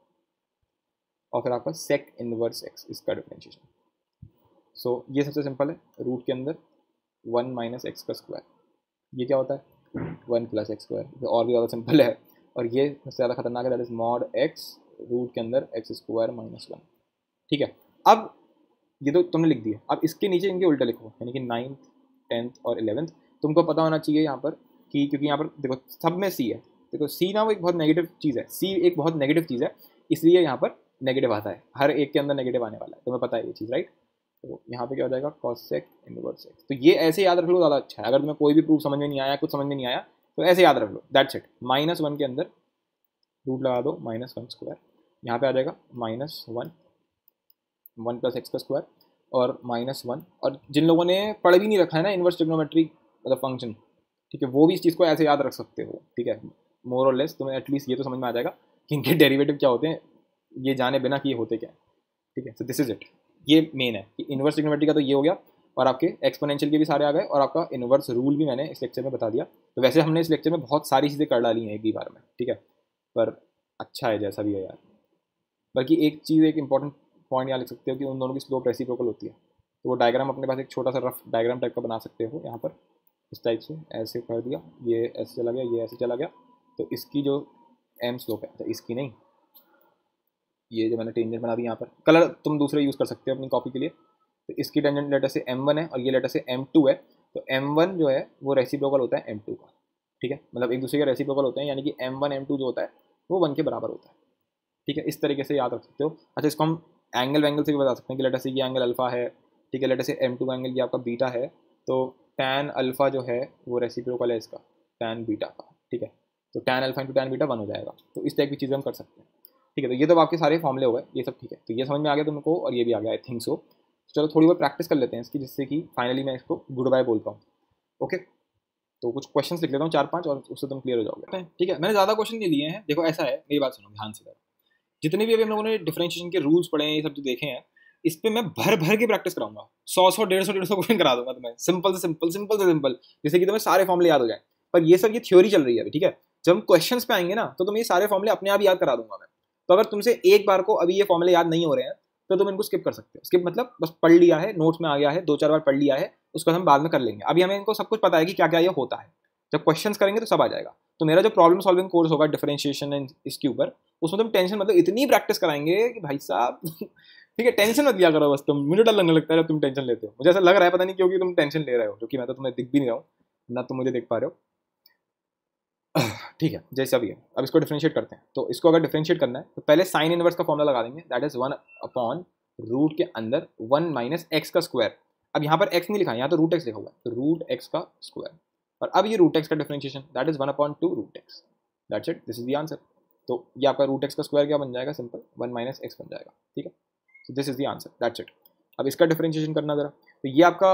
और फिर आपका सेक इनवर्स x इसका डिफ्रेंशिएशन। सो ये सबसे सिंपल है, रूट के अंदर 1 - x का स्क्वायर, ये क्या होता है 1 + x स्क्वायर, तो और भी ज़्यादा सिंपल है। और ये सबसे ज़्यादा खतरनाक है, that is mod x root के अंदर x स्क्वायर - 1, ठीक है। अब ये तो तुमने लिख दिया, अब इसके नीचे इनके उल्टे लिखो, यानी कि 9th 10th और 11th तुमको पता होना चाहिए यहाँ पर कि, क्योंकि यहाँ पर देखो सब में c है, देखो c ना वो एक बहुत नेगेटिव चीज़ है, c एक बहुत नेगेटिव चीज़ है, इसलिए यहाँ पर नेगेटिव आता है, हर एक के अंदर नेगेटिव आने वाला है, तुम्हें पता है ये चीज़, राइट। तो यहाँ पे क्या हो जाएगा cosec इनवर्स x, तो ये ऐसे याद रख लो, ज़्यादा अच्छा है। अगर तुम्हें कोई भी प्रूफ समझ में नहीं आया, कुछ समझ में नहीं आया, तो ऐसे याद रख लो, दैट्स इट। -1 के अंदर रूट लगा दो -1 स्क्वायर, यहाँ पे आ जाएगा -1 1 + x का स्क्वायर और -1। और जिन लोगों ने पढ़ भी नहीं रखा है ना इनवर्स ट्रिग्नोमेट्री मतलब फंक्शन, ठीक है, वो भी इस चीज़ को ऐसे याद रख सकते हो, ठीक है। मोर और लेस तुम्हें एटलीस्ट ये तो समझ में आ जाएगा कि इनके डेरिवेटिव क्या होते हैं, ये जाने बिना कि ये होते क्या है, ठीक है। सो दिस इज इट, ये मेन है कि इनवर्स ट्रिग्नोमेट्री का तो ये हो गया, और आपके एक्सपोनेंशियल के भी सारे आ गए, और आपका इनवर्स रूल भी मैंने इस लेक्चर में बता दिया। तो वैसे हमने इस लेक्चर में बहुत सारी चीज़ें कर डाली हैं एक ही बार में, ठीक है, पर अच्छा है जैसा भी है यार। बल्कि एक चीज़, एक इंपॉर्टेंट पॉइंट यहाँ लिख सकते हो कि उन दोनों की स्लोप रेसिप्रोकल होती है, तो वो डायग्राम अपने पास एक छोटा सा रफ डायग्राम टाइप का बना सकते हो, यहाँ पर इस टाइप से ऐसे कर दिया, ये ऐसे चला गया, ये ऐसे चला गया, तो इसकी जो m स्लोप है, तो इसकी नहीं, ये जो मैंने टेंजेंट बना दी यहाँ पर, कलर तुम दूसरे यूज़ कर सकते हो अपनी कॉपी के लिए। तो इसकी टेंजेंट लेटर से m1 है और ये लेटर से m2 है, तो m1 जो है वो रेसिप्रोकल होता है m2 का, ठीक है, मतलब एक दूसरे के रेसिप्रोकल होते हैं, यानी कि m1 m2 जो होता है वो 1 के बराबर होता है, ठीक है। इस तरीके से याद रख सकते हो। अच्छा, इसको हम एंगल से भी बता सकते हैं कि लेटर से ये एंगल अल्फा है, ठीक है, लेटर से m2 एंगल ये आपका बीटा है, तो tan अल्फा जो है वो रेसिप्रोकल है इसका tan बीटा का, ठीक है। तो tan अल्फा × tan बीटा 1 हो जाएगा। तो इस टाइप की चीज़ें हम कर सकते हैं, ठीक है। तो ये तो आपके सारे फॉर्मूले हो गए, ये सब ठीक है, तो ये समझ में आ गया तुमको, और ये भी आ गया, आई थिंक सो। चलो थोड़ी बहुत प्रैक्टिस कर लेते हैं इसकी, जिससे कि फाइनली मैं इसको गुड बाय बोलता हूँ, ओके। तो कुछ क्वेश्चंस लिख लेता हूँ 4-5, और उससे तुम क्लियर हो जाओगे, ठीक है। मैंने ज़्यादा क्वेश्चन नहीं लिए हैं, देखो ऐसा है, मेरी बात सुनो ध्यान से, जितने भी अभी हम लोगों ने डिफरेंशिएशन के रूल्स पढ़े हैं, ये सब जो देखे हैं, इस पे मैं भर भर के प्रैक्टिस कराऊंगा, 100 150 क्वेश्चन करा दूंगा तुम्हें, सिंपल से सिंपल, जैसे कि तुम्हें सारे फॉर्मूले याद हो जाए। पर ये सब ये थ्योरी चल रही है अभी, ठीक है। जब हम क्वेश्चंस पे आएंगे ना, तो तुम्हें ये सारे फॉर्मूले अपने आप याद करा दूंगा मैं। तो अगर तुमसे एक बार को अभी ये फॉर्मूले याद नहीं हो रहे हैं, तो तुम इनको स्किप कर सकते हो। स्किप मतलब बस पढ़ लिया है, नोट्स में आ गया है, 2-4 बार पढ़ लिया है, उसको हम बाद में कर लेंगे। अभी हमें इनको सब कुछ पता है कि क्या क्या ये होता है, जब क्वेश्चंस करेंगे तो सब आ जाएगा। तो मेरा जो प्रॉब्लम सॉल्विंग कोर्स होगा डिफरेंशिएशन एंड इसके ऊपर, उसमें तुम टेंशन मतलब इतनी प्रैक्टिस कराएंगे कि भाई साहब ठीक है, टेंशन मत लिया करो बस तुम। मुझे डर लगने लगता है जब तुम टेंशन लेते हो, मुझे ऐसा लग रहा है पता नहीं क्योंकि तुम टेंशन ले रहे हो, क्योंकि मैं तो तुम्हें दिख भी नहीं रहा हूँ ना, तुम मुझे देख पा रहे हो। ठीक है, जैसा भी है, अब इसको डिफरेंशिएट करते हैं। तो इसको अगर डिफरेंशिएट करना है तो पहले साइन इनवर्स का फॉर्मूला लगा देंगे, दैट इज 1 अपॉन रूट के अंदर 1 माइनस एक्स का स्क्वायर। अब यहाँ पर एक्स नहीं लिखा है, यहाँ तो रूट एक्स लिखा हुआ है, तो रूट एक्स का स्क्वायर। और अब ये रूट एक्स का differentiation, that is 1 upon 2 root x, that's it, this is the answer. तो ये आपका रूट एक्स का स्क्वायर क्या बन जाएगा, सिंपल 1 माइनस एक्स बन जाएगा। ठीक है, so this is the answer, that's it. अब इसका डिफरेंशिएशन करना जरा, तो ये आपका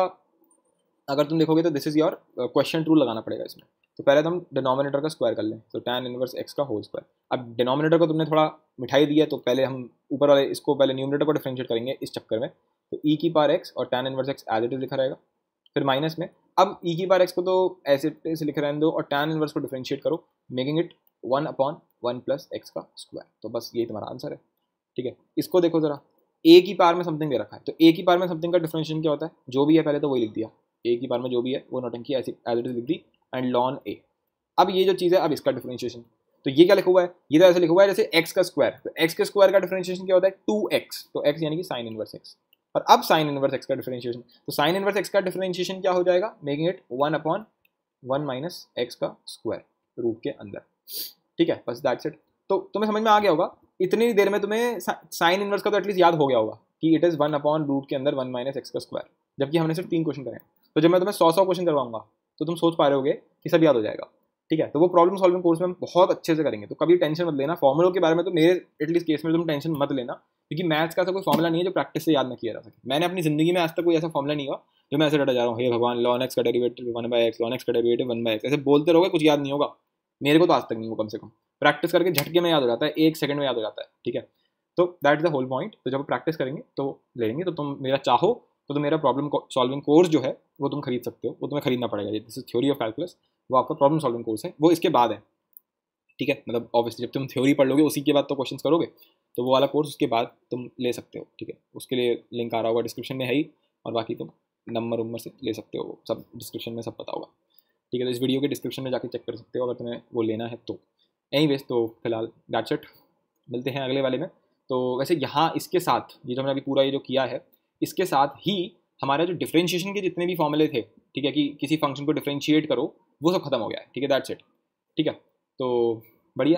अगर तुम देखोगे तो this is your quotient rule लगाना पड़ेगा इसमें। तो पहले तो हम डिनोमिनेटर का स्क्वायर कर लें, तो tan इनवर्स x का होल स्क्वायर। अब डिनोमिनेटर को तुमने थोड़ा मिठाई दी है, तो पहले हम ऊपर वाले इसको पहले न्यूमरेटर को डिफरेंशिएट करेंगे इस चक्कर में। तो e की पावर x और tan inverse x as it is लिखा रहेगा, फिर माइनस में अब e की पावर x को तो ऐसे ऐसे लिख रहने दो और tan इनवर्स को डिफरेंशिएट करो, making it 1 upon 1 plus x का स्क्वायर। तो बस यही तुम्हारा आंसर है। ठीक है, इसको देखो जरा, a की पावर में समथिंग दे रखा है, तो a की पावर में समथिंग का डिफरेंशिएशन क्या होता है, जो भी है पहले तो वही लिख दिया, a की पावर में जो भी है वो नोटंकी एज इट इज लिख दी, एंड ln a। अब ये जो चीज़ है, अब इसका डिफरेंशिएशन, तो ये क्या लिखा हुआ है, ये तो ऐसे लिखा हुआ है जैसे x का स्क्वायर, तो x के स्क्वायर का डिफरेंशिएशन क्या होता है 2x, तो x यानी कि साइन इनवर्स x। और अब साइन इनवर्स x का डिफरेंशिएशन, तो साइन इनवर्स x का डिफरेंशिएशन क्या हो जाएगा, making it 1 upon 1 minus x का स्क्वायर रूट के अंदर। ठीक है, बस दैट्स इट। तो तुम्हें समझ में आ गया होगा, इतनी देर में तुम्हें साइन इनवर्स का तो एटलीस्ट याद हो गया होगा कि इट इज़ 1 अपॉन रूट के अंदर 1 माइनस एक्स का स्क्वायर, जबकि हमने सिर्फ 3 क्वेश्चन करे। तो जब मैं तुम्हें 100 क्वेश्चन करवाऊंगा तो तुम सोच पा रहे होगे कि सब याद हो जाएगा। ठीक है, तो वो प्रॉब्लम सॉल्विंग कोर्स में हम बहुत अच्छे से करेंगे, तो कभी टेंशन मत लेना। फॉर्मुलों के बारे में तो मेरे एटलीस्ट केस में तुम टेंशन मत लेना, क्योंकि मैथ्स का ऐसा कोई फॉर्मुला नहीं है जो प्रैक्टिस से याद ना किया जा सके। मैंने अपनी जिंदगी में आज तक कोई ऐसा फॉर्मुला नहीं हुआ जो मैं ऐसे डटा जा रहा हूँ, हे भगवान ln x का डेरिवेटिव 1/x, ln x का डेरिवेटिव 1/x, ऐसे बोलते रहोगे कुछ याद नहीं होगा। मेरे को तो आज तक नहीं हुआ, कम से कम प्रैक्टिस करके झटके में याद हो जाता है, 1 सेकंड में याद हो जाता है। ठीक है, तो that is the whole point. तो जब प्रैक्टिस करेंगे तो ले लेंगे, तो तुम मेरा चाहो तो मेरा प्रॉब्लम सॉल्विंग कोर्स जो है वो तुम खरीद सकते हो, वो तुम्हें खरीदना पड़ेगा। This is theory of calculus, वो आपका प्रॉब्लम सॉल्विंग कोर्स है, वो इसके बाद है। ठीक है, मतलब ऑब्वियसली जब तुम थ्योरी पढ़ लोगे उसी के बाद तो क्वेश्चंस करोगे, तो वो वाला कोर्स उसके बाद तुम ले सकते हो। ठीक है, उसके लिए लिंक आ रहा होगा डिस्क्रिप्शन में है ही, और बाकी तुम नंबर से ले सकते हो, सब डिस्क्रिप्शन में सब पता होगा। ठीक है, तो इस वीडियो के डिस्क्रिप्शन में जाके चेक कर सकते हो अगर तुम्हें वो लेना है तो। एनीवेज, तो फिलहाल दैट्स इट, मिलते हैं अगले वाले में। तो वैसे यहाँ इसके साथ ये जो हमने अभी पूरा ये जो किया है, इसके साथ ही हमारा जो डिफरेंशिएशन के जितने भी फॉर्मूले थे, ठीक है, कि किसी फंक्शन को डिफरेंशिएट करो, वो सब खत्म हो गया है। ठीक है, दैट्स इट। ठीक है, तो बढ़िया।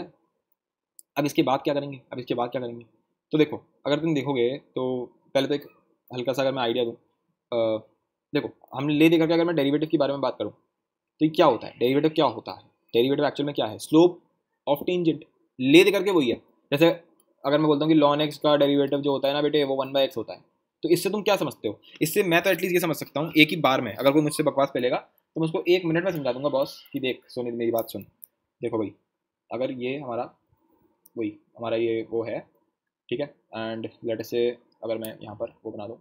अब इसके बाद क्या करेंगे, तो देखो, अगर तुम देखोगे तो पहले तो एक हल्का सा अगर मैं आइडिया दूँ, देखो हम ले देकर के अगर मैं डेरिवेटिव के बारे में बात करूँ तो ये क्या होता है, डेरिवेटिव क्या होता है, डेरिवेटिव एक्चुअल में क्या है, स्लोप ऑफ टेंजेंट। ले देकर के वही है, जैसे अगर मैं बोलता हूँ कि ln x का डेरिवेटिव जो होता है ना बेटे, वो 1/x होता है। तो इससे तुम क्या समझते हो, इससे मैं तो एटलीस्ट ये समझ सकता हूँ एक ही बार में। अगर कोई मुझसे बकवास पेलेगा तो मैं उसको 1 मिनट में समझा दूंगा, बॉस कि देख सोनी मेरी बात सुन, देखो भाई, अगर ये हमारा ये वो है, ठीक है, एंड लेट से अगर मैं यहाँ पर वो बना दूँ,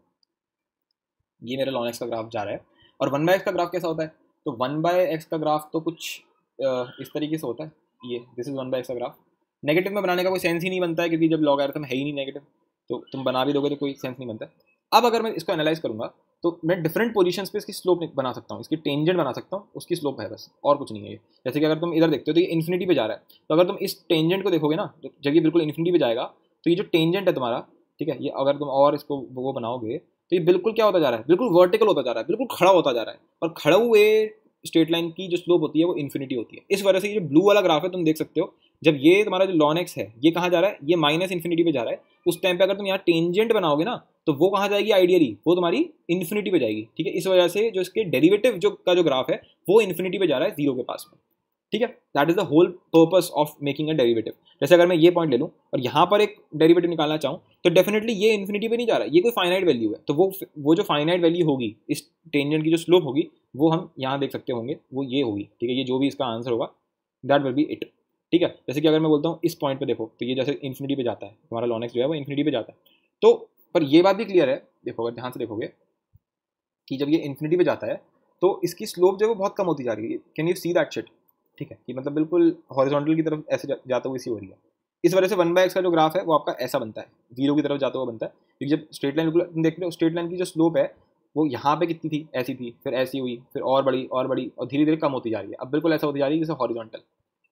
ये मेरा ln x का ग्राफ जा रहा है, और 1/x का ग्राफ कैसा होता है, तो 1/x का ग्राफ तो कुछ इस तरीके से होता है, ये दिस इज 1/x का ग्राफ। नेगेटिव में बनाने का कोई सेंस ही नहीं बनता है, क्योंकि जब लॉगरिथम है ही नहीं नेगेटिव, तो तुम बना भी दोगे तो कोई सेंस नहीं बनता है। अब अगर मैं इसको एनालाइज करूंगा तो मैं डिफरेंट पोजीशंस पे इसकी स्लोप बना सकता हूँ, इसकी टेंजेंट बना सकता हूँ, उसकी स्लोप है बस, और कुछ नहीं है ये। जैसे कि अगर तुम इधर देखते हो तो ये इन्फिनिटी पे जा रहा है, तो अगर तुम इस टेंजेंट को देखोगे ना, जब ये बिल्कुल इन्फिनिटी पे जाएगा, तो ये जो टेंजेंट है तुम्हारा, ठीक है, ये अगर तुम और इसको वो बनाओगे तो ये बिल्कुल क्या होता जा रहा है, बिल्कुल वर्टिकल होता जा रहा है, बिल्कुल खड़ा होता जा रहा है, और खड़े हुए स्ट्रेट लाइन की जो स्लोप होती है वो इन्फिनिटी होती है। इस वजह से ये जो ब्लू वाला ग्राफ है तुम देख सकते हो, जब ये तुम्हारा जो ln x है ये कहाँ जा रहा है, ये माइनस इन्फिनिटी पे जा रहा है, उस टाइम पे अगर तुम यहाँ टेंजेंट बनाओगे ना तो वो कहाँ जाएगी, आइडियली वो तुम्हारी इन्फिनिटी पे जाएगी। ठीक है, इस वजह से जो इसके डेरिवेटिव जो ग्राफ है वो इन्फिनिटी पे जा रहा है, 0 के पास में। ठीक है, that is the whole purpose of making a derivative. जैसे अगर मैं ये पॉइंट ले लूँ और यहाँ पर एक डेरिवेटिव निकालना चाहूँ, तो डेफिनेटली ये इन्फिनिटी पे नहीं जा रहा है, ये कोई फाइनाइट वैल्यू है, तो वो जो फाइनाइट वैल्यू होगी इस टेंजेंट की जो स्लोप होगी वो हम यहाँ देख सकते होंगे, वो ये होगी। ठीक है, ये जो भी इसका आंसर होगा दैट विल बी इट। ठीक है, जैसे कि अगर मैं बोलता हूँ इस पॉइंट पे देखो, तो ये जैसे इन्फिनिटी पे जाता है, तुम्हारा ln x जो है वो इन्फिनिटी पे जाता है, तो पर ये बात भी क्लियर है, देखो अगर ध्यान से देखोगे कि जब ये इन्फिनिटी पे जाता है तो इसकी स्लोप जो है वो बहुत कम होती जा रही है। Can you see that shit? ठीक है, कि मतलब बिल्कुल हॉरिजॉन्टल की तरफ ऐसे जाते हुए सी हो रही है। इस वजह से 1/x का जो ग्राफ है वो आपका ऐसा बनता है, 0 की तरफ जाता हुआ बनता है, क्योंकि जब स्ट्रेट लाइन बिल्कुल देख रहे हो, स्ट्रेट लाइन की जो स्लोप है वो यहाँ पे कितनी थी, ऐसी थी, फिर ऐसी हुई, फिर और बड़ी और धीरे धीरे कम होती जा रही है, अब बिल्कुल ऐसा होती जा रही है जैसे हॉरिजॉन्टल।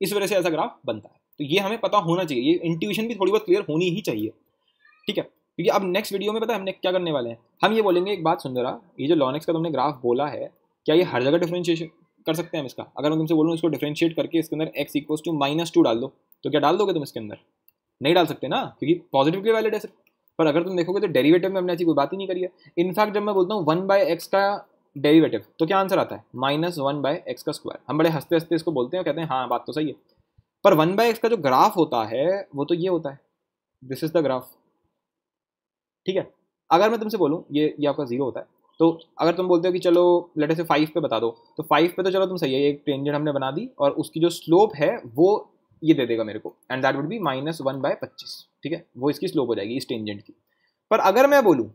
इस वजह से ऐसा ग्राफ बनता है। तो ये हमें पता होना चाहिए, ये इंट्यूशन भी थोड़ी बहुत क्लियर होनी ही चाहिए, ठीक है। क्योंकि अब नेक्स्ट वीडियो में पता है हमने क्या करने वाले हैं, हम ये बोलेंगे, एक बात सुन जरा, ये जो ln x का तुमने ग्राफ बोला है, क्या ये हर जगह डिफरेंशिएशन कर सकते हैं हम इसका? अगर मैं तुमसे बोलूँ इसको डिफरेंशिएट करके इसके अंदर x = -2 डाल दो, तो क्या डाल दोगे तुम इसके अंदर? नहीं डाल सकते ना, क्योंकि पॉजिटिव के वैलिड है सिर्फ। पर अगर तुम देखोगे तो डेरिवेटिव में हमने ऐसी कोई बात ही नहीं करी है। इनफैक्ट जब मैं बोलता हूँ 1/x का डेरिवेटिव, तो क्या आंसर आता है? -1/x²। हम बड़े हंसते हंसते इसको बोलते हैं, कहते हैं हाँ बात तो सही है। पर 1/x का जो ग्राफ होता है वो तो ये होता है, दिस इज द ग्राफ, ठीक है। अगर मैं तुमसे बोलूँ ये आपका 0 होता है, तो अगर तुम बोलते हो कि चलो लेट अस से 5 पे बता दो, तो 5 पे तो चलो तुम सही है, एक टेंजेंट हमने बना दी और उसकी जो स्लोप है वो ये दे देगा मेरे को, एंड दैट वुड बी -1/25, ठीक है। वो इसकी स्लोप हो जाएगी इस टेंजेंट की। पर अगर मैं बोलूँ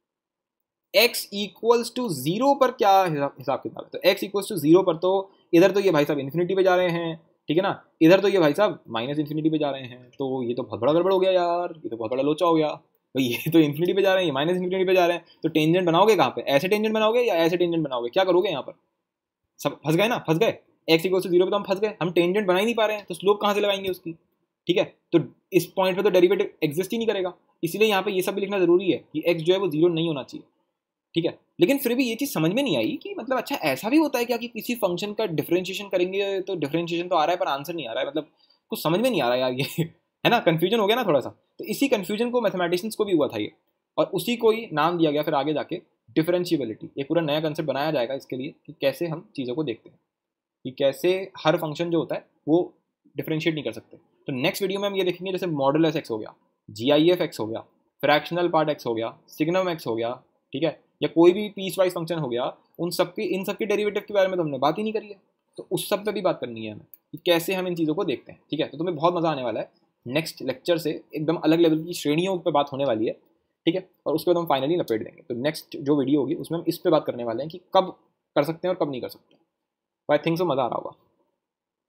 x = 0 पर क्या हिसाब किताब है, तो x = 0 पर तो इधर तो ये भाई साहब इन्फिनिटी पे जा रहे हैं, ठीक है ना, इधर तो ये भाई साहब -इन्फिनिटी पे जा रहे हैं, तो ये तो बहुत बड़ा गड़बड़ हो गया यार, ये तो बहुत बड़ा लोचा हो गया। तो ये तो इन्फिनिटी पे जा रहे हैं, ये -इन्फिनिटी पे जा रहे हैं, तो टेंजेंट बनाओगे कहाँ पे? ऐसे टेंजेंट बनाओगे या ऐसे टेंजेंट बनाओगे? क्या करोगे यहाँ पर? सब फंस गए ना, फंस गए। x = 0 पे तो हम फंस गए, हम टेंजेंट बना ही नहीं पा रहे हैं, तो स्लोप कहाँ से लगाएंगे उसकी, ठीक है। तो इस पॉइंट पे तो डेरिवेटिव एग्जिस्ट ही नहीं करेगा, इसलिए यहाँ पे ये सब भी लिखना जरूरी है कि x जो है वो 0 नहीं होना चाहिए, ठीक है। लेकिन फिर भी ये चीज़ समझ में नहीं आई कि मतलब अच्छा ऐसा भी होता है क्या कि किसी फंक्शन का डिफरेंशिएशन करेंगे तो डिफरेंशिएशन तो आ रहा है पर आंसर नहीं आ रहा है, मतलब कुछ समझ में नहीं आ रहा है यार ये है ना, कन्फ्यूजन हो गया ना थोड़ा सा। तो इसी कन्फ्यूजन को मैथमेटिशियंस को भी हुआ था ये, और उसी को ही नाम दिया गया फिर आगे जाके डिफरेंशिएबिलिटी। एक पूरा नया कंसेप्ट बनाया जाएगा इसके लिए कि कैसे हम चीज़ों को देखते हैं, कि कैसे हर फंक्शन जो होता है वो डिफरेंशिएट नहीं कर सकते। तो नेक्स्ट वीडियो में हम ये देखेंगे जैसे मॉडुलस x हो गया, GIF x हो गया, फ्रैक्शनल पार्ट x हो गया, सिग्नम x हो गया, ठीक है, या कोई भी पीस वाइज फंक्शन हो गया, इन सब के डेरिवेटिव के बारे में तो हमने बात ही नहीं करी है। तो उस सब पे भी बात करनी है हमें कि कैसे हम इन चीज़ों को देखते हैं, ठीक है। तो तुम्हें बहुत मज़ा आने वाला है, नेक्स्ट लेक्चर से एकदम अलग लेवल की श्रेणियों पे बात होने वाली है, ठीक है। और उसके बाद हम फाइनली लपेट देंगे। तो नेक्स्ट जो वीडियो होगी उसमें हम इस पे बात करने वाले हैं कि कब कर सकते हैं और कब नहीं कर सकते। आई थिंक सो मज़ा आ रहा होगा।